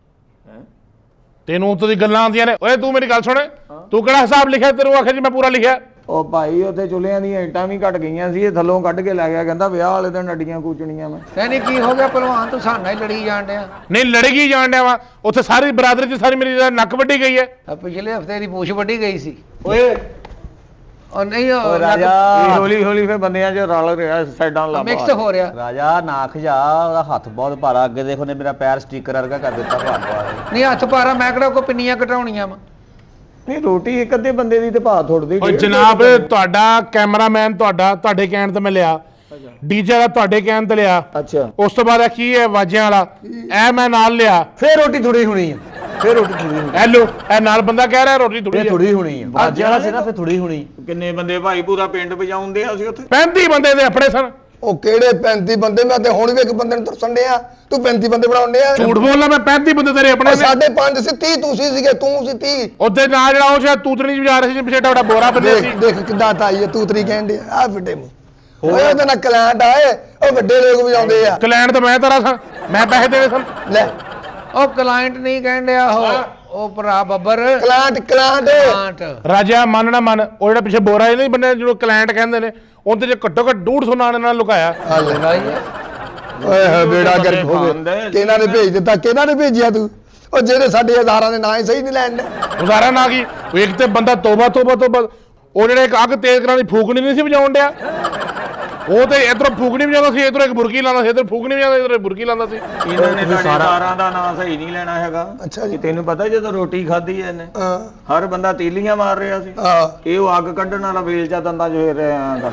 ਤੈਨੂੰ ਉੱਤੋਂ ਦੀ ਗੱਲਾਂ ਆਉਂਦੀਆਂ ਨੇ। ਓਏ ਤੂੰ ਮੇਰੀ ਗੱਲ ਸੁਣ। ਤੂੰ ਕਿਹੜਾ ਹਿਸਾਬ ਲਿਖਿਆ? ਤੈਨੂੰ ਆਖਿਆ ਜੀ ਮੈਂ ਪੂਰਾ ਲਿਖਿਆ। ਉਹ ਭਾਈ ਉੱਥੇ ਚੁੱਲ੍ਹਿਆਂ ਦੀਆਂ ਇੱਟਾਂ ਵੀ ਘਟ ਗਈਆਂ ਸੀ। ਇਹ ਥੱਲੋਂ ਕੱਢ ਕੇ ਲੈ ਗਿਆ। ਕਹਿੰਦਾ ਵਿਆਹ ਵਾਲੇ ਦਿਨ ਅੱਡੀਆਂ ਕੂਚਣੀਆਂ ਮੈਂ। ਕਹਿੰਦੀ ਕੀ ਹੋ ਗਿਆ ਪਹਿਲਵਾਨ ਤੂੰ ਸਾਡੇ ਨਾਲ ਹੀ ਲੜੀ ਜਾਣ ਡਿਆ। ਨਹੀਂ ਲੜੇਗੀ ਜਾਣ ਡਿਆ ਵਾ। ਉੱਥੇ ਸਾਰੀ ਬਰਾਦਰੀ 'ਚ ਸਾਰੀ ਮੇਰੀ ਨੱਕ ਵੱਢੀ ਗਈ ਹੈ। ਆ ਪਿਛਲੇ ਹਫਤੇ ਦੀ ਪੂਛ ਵੱਢੀ ਗਈ ਸੀ। ਓਏ ਔਰ ਨਹੀਂ ਉਹ ਇਹ ਰਾਜਾ ਹੌਲੀ ਹੌਲੀ ਫੇ ਬੰਦਿਆਂ 'ਚ ਰਲ ਰਿਹਾ ਸਾਈਡਾਂ ਲਾ ਮਿਕਸ ਹੋ ਰਿਹਾ। ਰਾਜਾ ਨਾ ਖਜਾ ਉਹਦਾ ਹੱਥ ਬਹੁਤ ਭਾਰਾ। ਅੱਗੇ ਦੇਖੋ ਨੇ ਮੇਰਾ ਪੈਰ ਸਟicker ਵਰਗਾ ਕਰ ਦਿੱਤਾ ਭਾਰ ਪਾ ਕੇ। ਨਹੀਂ ਹੱਥ ਭਾਰਾ ਮੈਂ ਕਿਹੜਾ ਕੋ ਪਿੰਨੀਆਂ ਘਟਾਉਣੀਆਂ ਵਾ। ਨਹੀਂ ਰੋਟੀ ਇੱਕ ਅੱਧੇ ਬੰਦੇ ਦੀ ਤੇ ਭਾਅ ਥੋੜਦੀ। ਓਏ ਜਨਾਬ ਤੁਹਾਡਾ ਕੈਮਰਾਮੈਨ ਤੁਹਾਡੇ ਕਹਿਣ ਤੇ ਮੈਂ ਲਿਆ। ਡੀਜੇ ਦਾ ਤੁਹਾਡੇ ਕਹਿਣ ਤੇ ਲਿਆ। ਅੱਛਾ ਉਸ ਤੋਂ ਬਾਅਦ ਇਹ ਕੀ ਹੈ ਵਾਜਿਆਂ ਵਾਲਾ ਇਹ ਮੈਂ ਨਾਲ ਲਿਆ। ਫੇਰ ਰੋਟੀ ਥੋੜੀ ਹੋਣੀ ਆ। ਫੇਰ ਰੋਟੀ ਥੋੜੀ ਹੋਣੀ। ਹੈਲੋ ਇਹ ਨਾਲ ਬੰਦਾ ਕਹਿ ਰਿਹਾ ਰੋਟੀ ਥੋੜੀ ਥੋੜੀ ਹੋਣੀ ਆ। ਬਾਜੇ ਵਾਲਾ ਸੀ ਨਾ ਫਿਰ ਥੋੜੀ ਹੋਣੀ। ਕਿੰਨੇ ਬੰਦੇ ਭਾਈ ਪੂਰਾ ਪਿੰਡ ਵਜਾਉਂਦੇ ਆ ਅਸੀਂ ਉੱਥੇ। 35 ਬੰਦੇ ਦੇ ਆਪਣੇ ਸਨ। ਉਹ ਕਿਹੜੇ 35 ਬੰਦੇ? ਮੈਂ ਤੇ ਹੁਣ ਵੀ ਇੱਕ ਬੰਦੇ ਨੂੰ ਤਰਸਣ ਡਿਆ। ਤੂੰ 35 ਬੰਦੇ ਬਣਾਉਂਦੇ ਆ? ਝੂਠ ਬੋਲਣਾ। ਮੈਂ 35 ਬੰਦੇ ਤੇਰੇ ਆਪਣੇ ਨੇ। ਸਾਡੇ 5 ਸੀ 30 ਤੁਸੀਂ ਸੀਗੇ। ਤੂੰ ਸੀ 30। ਉੱਥੇ ਨਾਲ ਜਿਹੜਾ ਉਹ ਸ਼ਾਇਦ ਤੂਤਣੀ ਵਜਾ ਰਿਹਾ ਸੀ ਪਿੱਛੇ ਤੁਹਾਡਾ ਬੋਰਾ ਬੰਨਿਆ ਸੀ। ਦੇਖ ਦੇਖ ਕਿੱਦਾਂ ਤਾਈ ਹੈ ਤੂਤਰੀ ਕਹਿੰਦੇ ਆ ਫਿੱਟੇ ਮੂੰਹ। ਓਏ ਉਹਦੇ ਨਾਲ ਕਲਾਂਟ ਆਏ। ਉਹ ਵੱਡੇ ਲੋਕ ਵਜਾਉਂਦੇ ਆ। ਕਲੈਂਡ ਤਾਂ ਮੈਂ ਤੇਰਾ ਸਾਂ। ਮੈਂ ਪੈਸੇ ਦੇਣੇ ਸਨ। ਲੈ ਉਹ ਕਲਾਇੰਟ ਨਹੀਂ ਕਹਿਣ ਡਿਆ ਉਹ ਭਰਾ ਬੱਬਰ ਕਲਾਂਟ ਕਲਾਂਟ। ਰਾਜਾ ਮੰਨ ਨਾ ਮੰਨ ਉਹ ਜਿਹੜਾ ਪਿੱਛੇ ਬੋਰਾ ਨਹੀਂ ਬੰਨਿਆ ਜਿਹਨੂੰ ਕਲੈਂਟ ਕਹਿੰਦੇ ਨੇ ਉਹਦੇ ਚ ਘੱਟੋ ਘੱਟ 150 ਨਾਣੇ ਨਾਲ ਲੁਕਾਇਆ। ਓਏ ਹੋਏ ਬੇੜਾ ਗਰਕ ਹੋ ਗਿਆ। ਕਿਹਨਾਂ ਨੇ ਭੇਜ ਦਿੱਤਾ? ਕਿਹਨਾਂ ਨੇ ਭੇਜਿਆ ਤੂੰ? ਉਹ ਜਿਹੜੇ ਸਾਡੇ ਹਜ਼ਾਰਾਂ ਦੇ ਨਾਂ ਹੀ ਸਹੀ ਨਹੀਂ ਲੈਣ। ਗੁਜ਼ਾਰਾ ਨਾ ਕੀ ਉਹ ਇੱਕ ਤੇ ਬੰਦਾ ਤੋਬਾ ਤੋਬਾ ਤੋਬਾ। ਉਹ ਜਿਹੜੇ ਇੱਕ ਅੱਗ ਤੇਜ਼ ਕਰਾਂ ਦੀ ਫੂਕ ਨਹੀਂ ਸੀ ਵਜਾਉਣ ਡਿਆ। ਉਹ ਤੇ ਇਧਰੋਂ ਫੂਕ ਨਹੀਂ ਜਾਂਦਾ ਸੀ, ਇਧਰੋਂ ਇੱਕ ਬੁਰਕੀ ਲਾਉਂਦਾ ਸੀ, ਇਧਰ ਫੂਕ ਨਹੀਂ ਜਾਂਦਾ, ਇਧਰ ਬੁਰਕੀ ਲਾਉਂਦਾ ਸੀ। ਇਹਨਾਂ ਨੇ ਸਾਰਾਂ ਦਾ ਨਾਂ ਸਹੀ ਨਹੀਂ ਲੈਣਾ ਹੈਗਾ। ਅੱਛਾ ਜੀ। ਤੈਨੂੰ ਪਤਾ ਜਦੋਂ ਰੋਟੀ ਖਾਧੀ ਐ ਇਹਨੇ ਹਰ ਬੰਦਾ ਤੀਲੀਆਂ ਮਾਰ ਰਿਹਾ ਸੀ, ਇਹ ਉਹ ਅੱਗ ਕੱਢਣ ਵਾਲਾ ਵੇਲਚਾ ਦੰਦਾਂ ਚ ਫੇਰ ਰਿਹਾ।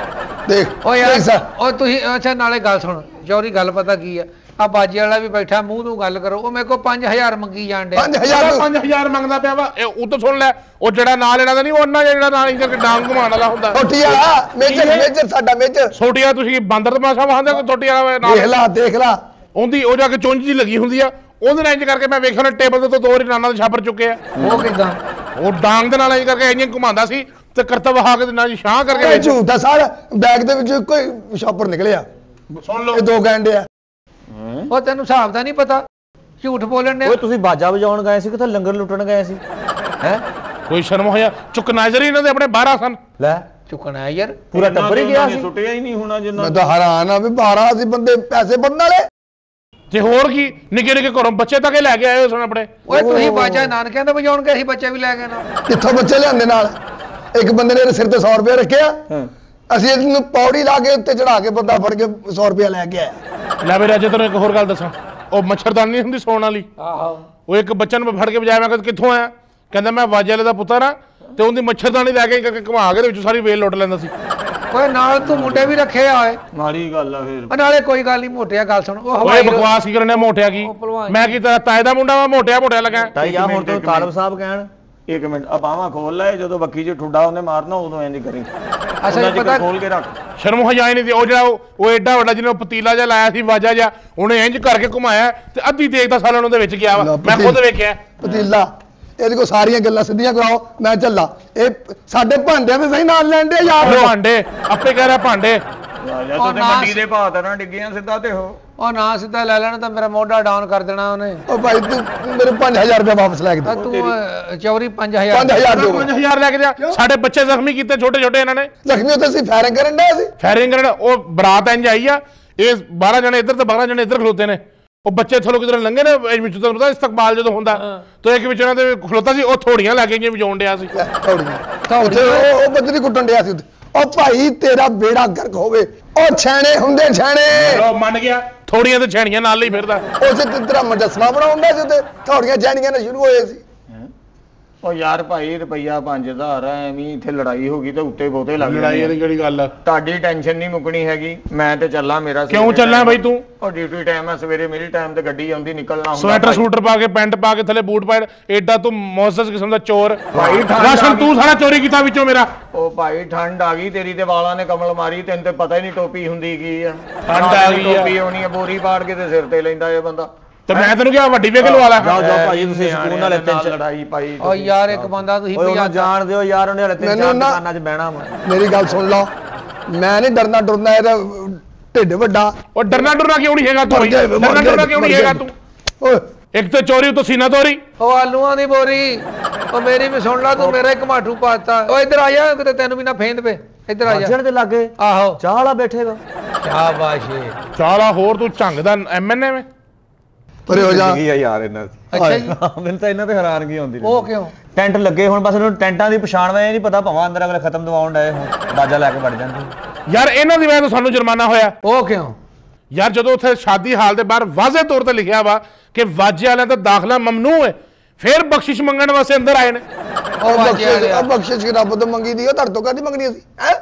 ਦੇਖ ਓ ਯਾਰ ਉਹ ਤੁਸੀਂ ਅੱਛਾ ਨਾਲੇ ਗੱਲ ਸੁਣ ਚੌਰੀ, ਗੱਲ ਪਤਾ ਕੀ ਆ, ਆ ਬਾਜੇ ਵਾਲਾ ਵੀ ਬੈਠਾ ਮੂੰਹ ਨੂੰ ਗੱਲ ਕਰੋ, ਉਹ ਮੇਰੇ ਕੋਲ 5000 ਮੰਗੀ ਜਾਣ ਡੇ। 5000 ਮੰਗਦਾ ਪਿਆ ਵਾ, ਉਹ ਤਾਂ ਸੁਣ ਲੈ, ਉਹ ਜਿਹੜਾ ਨਾਲ ਲੈਣਾ ਤਾਂ ਨਹੀਂ, ਉਹਨਾਂ ਜਿਹੜਾ ਨਾਲ ਇੰਜ ਡਾਂਗ ਘੁਮਾਉਣ ਵਾਲਾ ਹੁੰਦਾ। ਛੋਟੀ ਵਾਲਾ ਮੇਜਰ ਸਾਡਾ ਮੇਜਰ। ਛੋਟੀਆਂ ਤੁਸੀਂ ਬਾਂਦਰ ਤਮਾਸ਼ਾ ਵਹਾਂਦੇ ਕੋਈ ਛੋਟੀ ਵਾਲਾ ਨਾਲ ਦੇਖ ਲਾ ਉਹਦੀ ਉਹ ਜਾ ਕੇ ਚੁੰਝ ਜੀ ਲੱਗੀ ਹੁੰਦੀ ਆ, ਉਹਦੇ ਨਾਲ ਇੰਜ ਕਰਕੇ ਮੈਂ ਵੇਖਿਆ ਉਹਨੇ ਟੇਬਲ ਦੇ ਤੋਂ 2 ਨਾਨਾਂ ਦੇ ਛਾਪਰ ਚੁੱਕੇ ਆ। ਉਹ ਕਿਦਾਂ? ਉਹ ਡਾਂਗ ਦੇ ਨਾਲ ਇੰਜ ਕਰਕੇ ਇੰਜ ਘੁਮਾਉਂਦਾ ਸੀ ਤੇ ਕਰਤਬ ਵਹਾ ਕੇ ਨਾਲ ਛਾਂ ਕਰਕੇ ਝੂਠਾ ਸਾਰਾ ਬੈਗ ਦੇ ਵਿੱਚ ਕੋਈ ਛਾਪਰ ਨਿਕਲਿਆ। ਸੁਣ ਲਓ ਇਹ 2 ਗੈਂਡੇ ਆ। ਉਹ ਤੈਨੂੰ ਹਿਸਾਬ ਦਾ ਨਹੀਂ ਪਤਾ, ਝੂਠ ਬੋਲਣ ਨੇ। ਓਏ ਤੁਸੀਂ ਬਾਜਾ ਵਜਾਉਣ ਗਏ ਸੀ, ਕਿਥੇ ਲੰਗਰ ਲੁੱਟਣ ਗਏ ਸੀ? ਹੈ ਕੋਈ ਸ਼ਰਮ ਹੋਇਆ? ਚੁਕਨਾਜ਼ਰ ਇਹਨਾਂ ਦੇ ਆਪਣੇ 12 ਸਨ। ਲੈ ਚੁੱਕਣਾ ਯਾਰ, ਪੂਰਾ ਟੱਬਰ ਹੀ ਗਿਆ ਸੀ। ਸੁੱਟਿਆ ਹੀ ਨਹੀਂ ਹੋਣਾ ਜਿੰਨਾ। ਮੈਂ ਤਾਂ ਹੈਰਾਨ ਆ ਵੀ 12 ਸੀ ਬੰਦੇ ਪੈਸੇ ਬੰਨ ਵਾਲੇ। ਤੇ ਹੋਰ ਕੀ, ਨਿੱਕੇ ਨਿੱਕੇ ਘਰੋਂ ਬੱਚੇ ਤੱਕ ਲੈ ਕੇ ਆਏ ਹੋ ਸਨ ਆਪਣੇ। ਓਏ ਤੁਸੀਂ ਬਾਜਾ ਨਾਨਕਿਆਂ ਦੇ ਵਜਾਉਣ ਗਏ ਸੀ, ਬੱਚੇ ਵੀ ਲੈ ਗਏ ਨਾ। ਕਿੱਥੋਂ ਬੱਚੇ ਲਿਆਂਦੇ ਨਾਲ? ਇੱਕ ਬੰਦੇ ਨੇ ਸਿਰ ਤੇ 100 ਰੁਪਏ ਰੱਖਿਆ, ਅਸੀਂ ਇਹਨੂੰ ਪੌੜੀ ਲਾ ਕੇ ਉੱਤੇ ਚੜਾ ਕੇ ਬੰਦਾ ਫੜ ਕੇ 100 ਰੁਪਏ ਲੈ ਕੇ ਆਇਆ। ਲੈ ਮੇਰੇ ਅੱਜ ਤੈਨੂੰ ਇੱਕ ਹੋਰ ਗੱਲ ਦੱਸਾਂ, ਉਹ ਮੱਛਰਦਾਨੀ ਨਹੀਂ ਹੁੰਦੀ ਸੌਣ ਵਾਲੀ, ਆਹੋ ਉਹ ਇੱਕ ਬੱਚੇ ਨੂੰ ਫੜ ਕੇ ਵਜਾਇਆ। ਮੈਂ ਕਿਹਾ ਕਿੱਥੋਂ ਆਇਆ? ਕਹਿੰਦਾ ਮੈਂ ਵਾਜੇ ਵਾਲੇ ਦਾ ਪੁੱਤਰ ਆ, ਤੇ ਉਹਦੀ ਮੱਛਰਦਾਨੀ ਲੈ ਕੇ ਘੁਮਾ ਕੇ ਦੇ ਵਿੱਚ ਸਾਰੀ ਵੇਲ ਲੁੱਟ ਲੈਂਦਾ ਸੀ। ਓਏ ਨਾਲ ਤੂੰ ਮੁੰਡੇ ਵੀ ਰੱਖੇ ਆ ਓਏ। ਮਾੜੀ ਗੱਲ ਆ ਫੇਰ। ਨਾਲੇ ਕੋਈ ਗੱਲ ਨਹੀਂ, ਮੋਟਿਆ ਗੱਲ ਸੁਣ। ਉਹ ਓਏ ਹਵਾਈ ਬਕਵਾਸ ਕੀ ਕਰਨੇ, ਮੋਟਿਆ ਕੀ? ਮੈਂ ਕੀ ਤੇਰਾ ਤਾਏ ਦਾ ਮੁੰਡਾ ਵਾ ਮੋਟਿਆ ਲੱਗਾ? ਤਾਈ ਆ ਹੁਣ ਤੋਂ ਤਾਲਬ ਸਾਹਿਬ ਕਹਿਣ। 1 ਮਿੰਟ ਆ ਬਾਹਾਂ ਖੋਲ ਲੈ, ਜਦੋਂ ਬੱਕੀ 'ਚ ਠੁੱਡਾ ਉਹਨੇ ਮਾਰਨਾ ਉਦੋਂ ਇੰਜ ਕਰੀ। ਅੱਛਾ ਪਤਾ ਖੋਲ ਕੇ ਰੱਖ। ਸ਼ਰਮ ਹਜਾਈ ਨਹੀਂ ਦੀ। ਉਹ ਜਿਹੜਾ ਉਹ ਐਡਾ ਵੱਡਾ ਜਿਹਨੇ ਪਤੀਲਾ ਜਿਹਾ ਲਾਇਆ ਸੀ ਵਾਜਾ ਜਿਹਾ, ਉਹਨੇ ਇੰਜ ਕਰਕੇ ਘੁਮਾਇਆ ਤੇ ਅੱਧੀ ਤੇਗ ਦਾ ਸਾਲਣ ਉਹਦੇ ਵਿੱਚ ਗਿਆ ਵਾ। ਮੈਂ ਖੁਦ ਵੇਖਿਆ ਪਤੀਲਾ। ਇਹਦੇ ਕੋਲ ਸਾਰੀਆਂ ਗੱਲਾਂ ਸਿੱਧੀਆਂ ਕਰਾਓ, ਮੈਂ ਚੱਲਾ। ਇਹ ਸਾਡੇ ਭਾਂਡਿਆਂ ਦੇ ਸਹੀ ਨਾਲ ਲੈਂਦੇ ਯਾਰ। ਭਾਂਡੇ ਆਪੇ ਕਹਿ ਰਿਹਾ ਭਾਂਡੇ। ਤੂੰ ਤੇ ਮੰਡੀ ਦੇ ਭਾਅ ਤਾਂ ਨਾ ਡਿੱਗੀਆਂ ਸਿੱਧਾ ਤੇ ਉਹ ਨਾ ਸਿੱਧਾ ਲੈ ਲੈਣਾ ਤਾਂ ਮੇਰਾ ਮੋਢਾ ਡਾਊਨ ਕਰ ਦੇਣਾ ਉਹਨੇ। ਉਹ ਭਾਈ ਤੂੰ ਮੇਰੇ 5000 ਰੁਪਏ ਵਾਪਸ ਲੈ ਕੇ ਦੇ। ਤੂੰ ਚੌਰੀ 5000 5000 ਦਿਓ। 5000 ਲੈ ਕੇ ਜਾ। ਸਾਡੇ ਬੱਚੇ ਜ਼ਖਮੀ ਕੀਤੇ ਛੋਟੇ ਛੋਟੇ ਇਹਨਾਂ ਨੇ। ਜ਼ਖਮੀ ਉੱਤੇ ਅਸੀਂ ਫਾਇਰਿੰਗ ਕਰਨ ਡਿਆ ਸੀ। ਫਾਇਰਿੰਗ ਕਰਨ ਉਹ ਬਰਾਤ ਇੰਜ ਆਈ ਆ, ਇਹ 12 ਜਣੇ ਇੱਧਰ ਤੇ 12 ਜਣੇ ਇੱਧਰ ਖਲੋਤੇ ਨੇ। ਉਹ ਬੱਚੇ ਥੱਲੋਂ ਕਿਧਰ ਲੰਘੇ ਨੇ ਵਿੱਚ, ਤੁਹਾਨੂੰ ਪਤਾ ਇਸਤਕਬਾਲ ਜਦੋਂ ਹੁੰਦਾ ਤਾਂ ਇੱਕ ਵਿੱਚ ਇਹਨਾਂ ਦੇ ਖਲੋਤਾ ਸੀ, ਉਹ ਥੋੜੀਆਂ ਲੈ ਕੇ ਵਜਾਉਣ ਡਿਆ ਸੀ। ਥੋੜੀਆਂ ਉਹ ਬੱਦਰੀ ਕੁੱਟਣ ਡਿਆ ਸੀ। ਉਹ ਭਾਈ ਤੇਰਾ ਬੇੜਾ ਗਰਕ ਹੋਵੇ। ਉਹ ਛੈਣੇ ਹੁੰਦੇ ਛੈਣੇ। ਮੰਨ ਗਿਆ, ਥੋੜੀਆਂ ਤੇ ਛੈਣੀਆਂ ਨਾਲ ਹੀ ਫਿਰਦਾ। ਉਸੇ ਤੇ ਤੇਰਾ ਮੁਜੱਸਮਾ ਬਣਾਉਂਦਾ ਸੀ ਤੇ ਥੋੜੀਆਂ ਛੈਣੀਆਂ ਨਾਲ ਸ਼ੁਰੂ ਹੋਏ ਸੀ। ਉਹ ਯਾਰ ਭਾਈ ਰੁਪਈਆ 5000 ਐਵੇਂ ਇੱਥੇ ਲੜਾਈ ਹੋ ਗਈ ਤੇ ਉੱਤੇ ਬਹੁਤੇ ਲੱਗ ਗਏ। ਲੜਾਈ ਦੀ ਕਿਹੜੀ ਗੱਲ ਆ? ਤੁਹਾਡੀ ਟੈਨਸ਼ਨ ਨਹੀਂ ਮੁੱਕਣੀ ਹੈਗੀ। ਮੈਂ ਤੇ ਚੱਲਾਂ, ਮੇਰਾ ਕਿਉਂ ਚੱਲਾਂ ਬਈ ਤੂੰ? ਉਹ ਡਿਊਟੀ ਟਾਈਮ ਆ ਸਵੇਰੇ, ਮੇਰੀ ਟਾਈਮ ਤੇ ਗੱਡੀ ਆਉਂਦੀ, ਨਿਕਲਣਾ ਹੁੰਦਾ। ਸਵੈਟਰ ਸੂਟਰ ਪਾ ਕੇ, ਪੈਂਟ ਪਾ ਕੇ, ਥੱਲੇ ਬੂਟ ਪਾਏ, ਐਡਾ ਤੂੰ ਮੌਸਸ ਕਿਸਮ ਦਾ ਚੋਰ। ਭਾਈ ਰਾਸ਼ਨ ਤੂੰ ਸਾਰਾ ਚੋਰੀ ਕੀਤਾ ਵਿੱਚੋਂ ਮੇਰਾ। ਉਹ ਭਾਈ ਠੰਡ ਆ ਗਈ ਤੇਰੀ ਤੇ ਵਾਲਾਂ ਨੇ ਕਮਲ ਮਾਰੀ, ਤੈਨੂੰ ਤੇ ਪਤਾ ਹੀ ਨਹੀਂ ਟੋਪੀ ਹੁੰਦੀ ਕੀ ਆ। ਠੰਡ ਆ ਗਈ ਆ। ਟੋਪੀ ਆਉਣੀ ਆ, ਬੋਰੀ ਪਾੜ ਕੇ ਤੇ ਸਿਰ ਤੇ ਲੈਂਦਾ ਇਹ ਬੰਦਾ। ਤੇ ਮੈਂ ਤੈਨੂੰ ਕਿਹਾ ਵੱਡੀ ਵੇਖ ਲਵਾ ਲੈ। ਜਾਓ ਭਾਈ ਤੁਸੀਂ ਸਕੂਨ ਨਾਲ ਇੱਥੇ ਲੜਾਈ ਪਾਈ। ਓ ਯਾਰ ਇੱਕ ਬੰਦਾ ਤੁਸੀਂ ਓਏ ਉਹਨਾਂ ਜਾਣ ਦਿਓ ਯਾਰ, ਉਹਨੇ ਹਲੇ 3-4 ਦੁਕਾਨਾਂ 'ਚ ਬਹਿਣਾ ਵਾ। ਮੇਰੀ ਗੱਲ ਸੁਣ ਲਓ, ਮੈਂ ਨਹੀਂ ਡਰਨਾ ਡਰਨਾ, ਇਹਦਾ ਢਿੱਡ ਵੱਡਾ। ਉਹ ਡਰਨਾ ਡਰਨਾ ਕਿਉਂ ਨਹੀਂ ਹੈਗਾ ਤੂੰ? ਡਰਨਾ ਡਰਨਾ ਕਿਉਂ ਨਹੀਂ ਹੈਗਾ ਤੂੰ? ਓਏ ਇੱਕ ਤੇ ਚੋਰੀ ਉਤੋਂ ਸੀਨਾ ਤੋਰੀ। ਉਹ ਆਲੂਆਂ ਦੀ ਬੋਰੀ। ਉਹ ਮੇਰੀ ਵੀ ਸੁਣ ਲਾ, ਤੂੰ ਮੇਰਾ ਇੱਕ ਮਾਠੂ ਪਾਤਾ। ਓ ਇੱਧਰ ਆ ਜਾ, ਕਿਤੇ ਤੈਨੂੰ ਵੀ ਨਾ ਫੇਂਦ ਪੇ। ਇੱਧਰ ਆ ਜਾ। ਬਾਜਣ ਦੇ ਲਾਗੇ ਆਹੋ ਚਾਹ ਵਾਲਾ ਬੈਠੇਗਾ। ਸ਼ਾਬਾਸ਼। ਚਾਲਾ ਹੋਰ ਤੂੰ ਝੰਗ ਦਾ ਐਮਐਨਏ ਵੇ। ਪਰੇ ਹੋ ਜਾ। ਯਾਰ ਇਹਨਾਂ ਦੀ। ਅੱਛਾ ਜੀ, ਮੈਨੂੰ ਤਾਂ ਇਹਨਾਂ ਤੇ ਹੈਰਾਨਗੀ ਆਉਂਦੀ। ਉਹ ਕਿਉਂ? ਟੈਂਟ ਲੱਗੇ ਹੁਣ, ਬਸ ਇਹਨੂੰ ਟੈਂਟਾਂ ਦੀ ਪਛਾਣ ਵਾ ਨਹੀਂ ਪਤਾ, ਭਾਵਾਂ ਅੰਦਰ ਅਗਲੇ ਖਤਮ ਦਵਾਉਣ ਡਏ ਹੁਣ ਬਾਜਾ ਲੈ ਕੇ ਵੜ ਜਾਂਦੇ। ਯਾਰ ਇਹਨਾਂ ਦੀ ਵਜ੍ਹਾ ਤੋਂ ਸਾਨੂੰ ਜੁਰਮਾਨਾ ਹੋਇਆ। ਉਹ ਕਿਉਂ? ਯਾਰ ਜਦੋਂ ਉੱਥੇ ਸ਼ਾਦੀ ਹਾਲ ਦੇ ਬਾਹਰ ਵਾਜ਼ੇ ਤੌਰ ਤੇ ਲਿਖਿਆ ਵਾ ਕਿ ਵਾਜੇ ਵਾਲਿਆਂ ਦਾ ਦਾਖਲਾ ਮਮਨੂ ਹੈ, ਫਿਰ ਬਖਸ਼ਿਸ਼ ਮੰਗਣ ਵਾਸਤੇ ਅੰਦਰ ਆਏ ਨੇ। ਉਹ ਬਖਸ਼ਿਸ਼ ਰੱਬ ਤੋਂ ਮੰਗੀ ਦੀ, ਉਹ ਤੁਹਾਡੇ ਤੋਂ ਕਾਹਦੀ ਮੰਗਣੀ ਸੀ? ਹੈ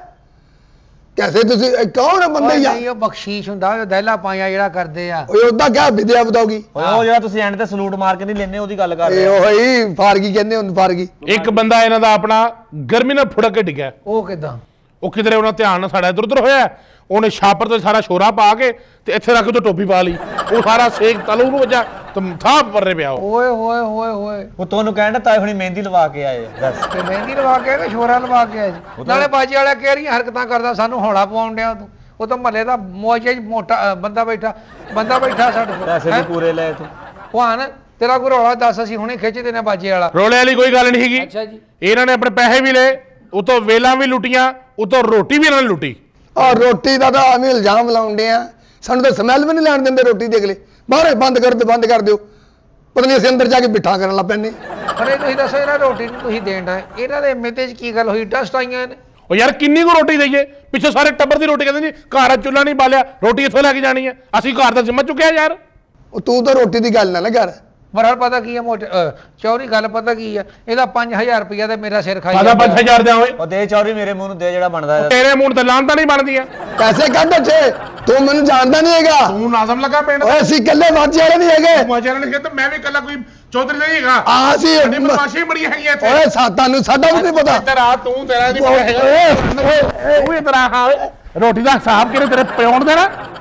ਕੈਸੇ ਤੁਸੀਂ ਕੌਣ ਹੈ ਬੰਦੇ ਯਾਰ? ਨਹੀਂ ਉਹ ਬਖਸ਼ੀਸ਼ ਹੁੰਦਾ, ਉਹ ਦਹਿਲਾ ਪਾਇਆ ਜਿਹੜਾ ਕਰਦੇ ਆ। ਓਏ ਉਹਦਾ ਕਿਆ ਵਿਦਿਆ ਬਤਾਉਗੀ? ਉਹ ਜਿਹੜਾ ਤੁਸੀਂ ਐਂਡ ਤੇ ਸਲੂਟ ਮਾਰ ਕੇ ਨਹੀਂ ਲੈਨੇ, ਉਹਦੀ ਗੱਲ ਕਰ ਇਹ ਉਹੀ ਫਾਰਗੀ ਕਹਿੰਦੇ ਹੁੰਦੇ, ਫਾਰਗੀ। ਇੱਕ ਬੰਦਾ ਇਹਨਾਂ ਦਾ ਆਪਣਾ ਗਰਮੀ ਨਾਲ ਫੁੜਕ ਕੇ ਡਿੱਗਿਆ। ਉਹ ਕਿਦਾਂ? ਉਹ ਕਿਧਰੇ ਉਹਨਾਂ ਧਿਆਨ ਸਾਡਾ ਇੱਧਰ ਉੱਧਰ ਹੋਇਆ, ਉਹਨੇ ਛਾਪਰ ਤੇ ਸਾਰਾ ਸ਼ੋਰਾ ਪਾ ਕੇ ਤੇ ਇੱਥੇ ਰੱਖ ਕੇ ਟੋਪੀ ਪਾ ਲਈ। ਉਹ ਸਾਰਾ ਸੇਕ ਤਲੂ ਨੂੰ ਵੱਜਾ ਤੇ ਥਾਂ ਪਰਰੇ ਪਿਆ। ਓਏ ਹੋਏ ਹੋਏ ਹੋਏ। ਉਹ ਤੁਹਾਨੂੰ ਕਹਿਣ ਤਾਏ ਹੁਣੀ ਮਹਿੰਦੀ ਲਵਾ ਕੇ ਆਏ। ਦੱਸ ਤੇ ਮਹਿੰਦੀ ਲਵਾ ਕੇ ਆਏ ਕਿ ਸ਼ੋਰਾ ਲਵਾ ਕੇ ਆਏ ਜੀ? ਨਾਲੇ ਬਾਜੀ ਵਾਲਾ ਕਹਿ ਰਹੀਆਂ ਹਰਕਤਾਂ ਕਰਦਾ, ਸਾਨੂੰ ਹੌਲਾ ਪਵਾਉਣ ਡਿਆ ਤੂੰ। ਉਹ ਤਾਂ ਮਹੱਲੇ ਦਾ ਮੌਜੇ ਮੋਟਾ ਬੰਦਾ ਬੈਠਾ ਸਾਡੇ ਕੋਲ। ਪੈਸੇ ਵੀ ਪੂਰੇ ਲੈ ਤੂੰ। ਭਾਨ ਤੇਰਾ ਕੋਈ ਰੌਲਾ ਦੱਸ, ਅਸੀਂ ਹੁਣੇ ਖਿੱਚ ਦੇਣਾ ਬਾਜੇ ਵਾਲਾ। ਰੋਲੇ ਵਾਲੀ ਕੋਈ ਗੱਲ ਨਹੀਂ ਹੈਗੀ। ਅੱਛਾ ਜੀ। ਇਹਨਾਂ ਨੇ ਆਪਣੇ ਪੈਸੇ ਵੀ ਲਏ, ਉਤੋਂ ਵੇਲਾਂ ਵੀ ਲੁੱਟੀਆਂ, ਉਤੋਂ ਰੋਟੀ ਵੀ ਇਹਨਾਂ ਨੇ ਲੁੱਟੀ। ਔਰ ਰੋਟੀ ਦਾ ਤਾਂ ਐਵੇਂ ਇਲਜ਼ਾਮ ਲਾਉਂਦੇ ਆ, ਸਾਨੂੰ ਤਾਂ ਸਮੈਲ ਵੀ ਨਹੀਂ ਲੈਣ ਦਿੰਦੇ ਰੋਟੀ ਦੇ। ਅਗਲੇ ਬਾਹਰ ਬੰਦ ਕਰ ਦਿਓ, ਪਤਾ ਨਹੀਂ ਅਸੀਂ ਅੰਦਰ ਜਾ ਕੇ ਬਿਠਾ ਕਰਨ ਲੱਗ ਪੈਂਦੇ। ਪਰ ਇਹ ਤੁਸੀਂ ਦੱਸੋ, ਇਹਨਾਂ ਰੋਟੀ ਨੂੰ ਤੁਸੀਂ ਦੇਣ ਦਾ ਇਹਨਾਂ ਦੇ ਮਿੱਤੇ 'ਚ ਕੀ ਗੱਲ ਹੋਈ? ਡਸਟ ਆਈਆਂ ਨੇ। ਉਹ ਯਾਰ ਕਿੰਨੀ ਕੁ ਰੋਟੀ ਦਈਏ ਪਿੱਛੇ ਸਾਰੇ ਟੱਬਰ ਦੀ ਰੋਟੀ ਕਹਿੰਦੇ ਜੀ ਘਰ ਚੁੱਲ੍ਹਾ ਨਹੀਂ ਬਾਲਿਆ ਰੋਟੀ ਇੱਥੋਂ ਲੈ ਕੇ ਜਾਣੀ ਹੈ ਅਸੀਂ ਘਰ ਦਾ ਜ਼ਿੰਮਾ ਚੁੱਕਿਆ ਯਾਰ ਉਹ ਤੂੰ ਤਾਂ ਰੋਟੀ ਦੀ ਗੱਲ ਨਾ ਕਰ ਪਰ ਪਤਾ ਕੀ ਹੈ ਚੌਰੀ ਗੱਲ ਪਤਾ ਕੀ ਹੈ ਇਹਦਾ 5000 ਰੁਪਇਆ ਤੇ ਮੇਰਾ ਸਿਰ ਖਾਈ ਆਦਾ 5000 ਦਿਆਂ ਓਏ ਉਹ ਦੇ ਚੌਰੀ ਮੇਰੇ ਮੂੰਹ ਨੂੰ ਦੇ ਜਿਹੜਾ ਬਣਦਾ ਤੇਰੇ ਮੂੰਹ ਤੇ ਲਾਂਤਾ ਨਹੀਂ ਬਣਦੀਆਂ ਪੈਸੇ ਕੱਢ ਅੱਛੇ ਤੂੰ ਮੈਨੂੰ ਜਾਣਦਾ ਨਹੀਂ ਹੈਗਾ ਤੂੰ ਨਾਜ਼ਮ ਲੱਗਾ ਪਿੰਡ ਓਏ ਅਸੀਂ ਇਕੱਲੇ ਮਾਝੇ ਵਾਲੇ ਨਹੀਂ ਹੈਗੇ ਮੋਜਰ ਨੇ ਕਿਹਾ ਮੈਂ ਵੀ ਇਕੱਲਾ ਕੋਈ ਚੌਧਰੀ ਨਹੀਂ ਹੈਗਾ ਅਸੀਂ ਸਾਡੀ ਬਦਮਾਸ਼ੀ ਬੜੀ ਹੈਗੀ ਇੱਥੇ ਓਏ ਤੁਹਾਨੂੰ ਸਾਡਾ ਵੀ ਨਹੀਂ ਪਤਾ ਇੱਧਰ ਆ ਤੂੰ ਤੇਰਾ ਨਹੀਂ ਪਤਾ ਹੈਗਾ ਓਏ ਤੂੰ ਇੱਧਰ ਆ ਰੋਟੀ ਦਾ ਹਿਸਾਬ ਕਿਹਨੇ ਤੇਰੇ ਪਿਉਣ ਦੇਣਾ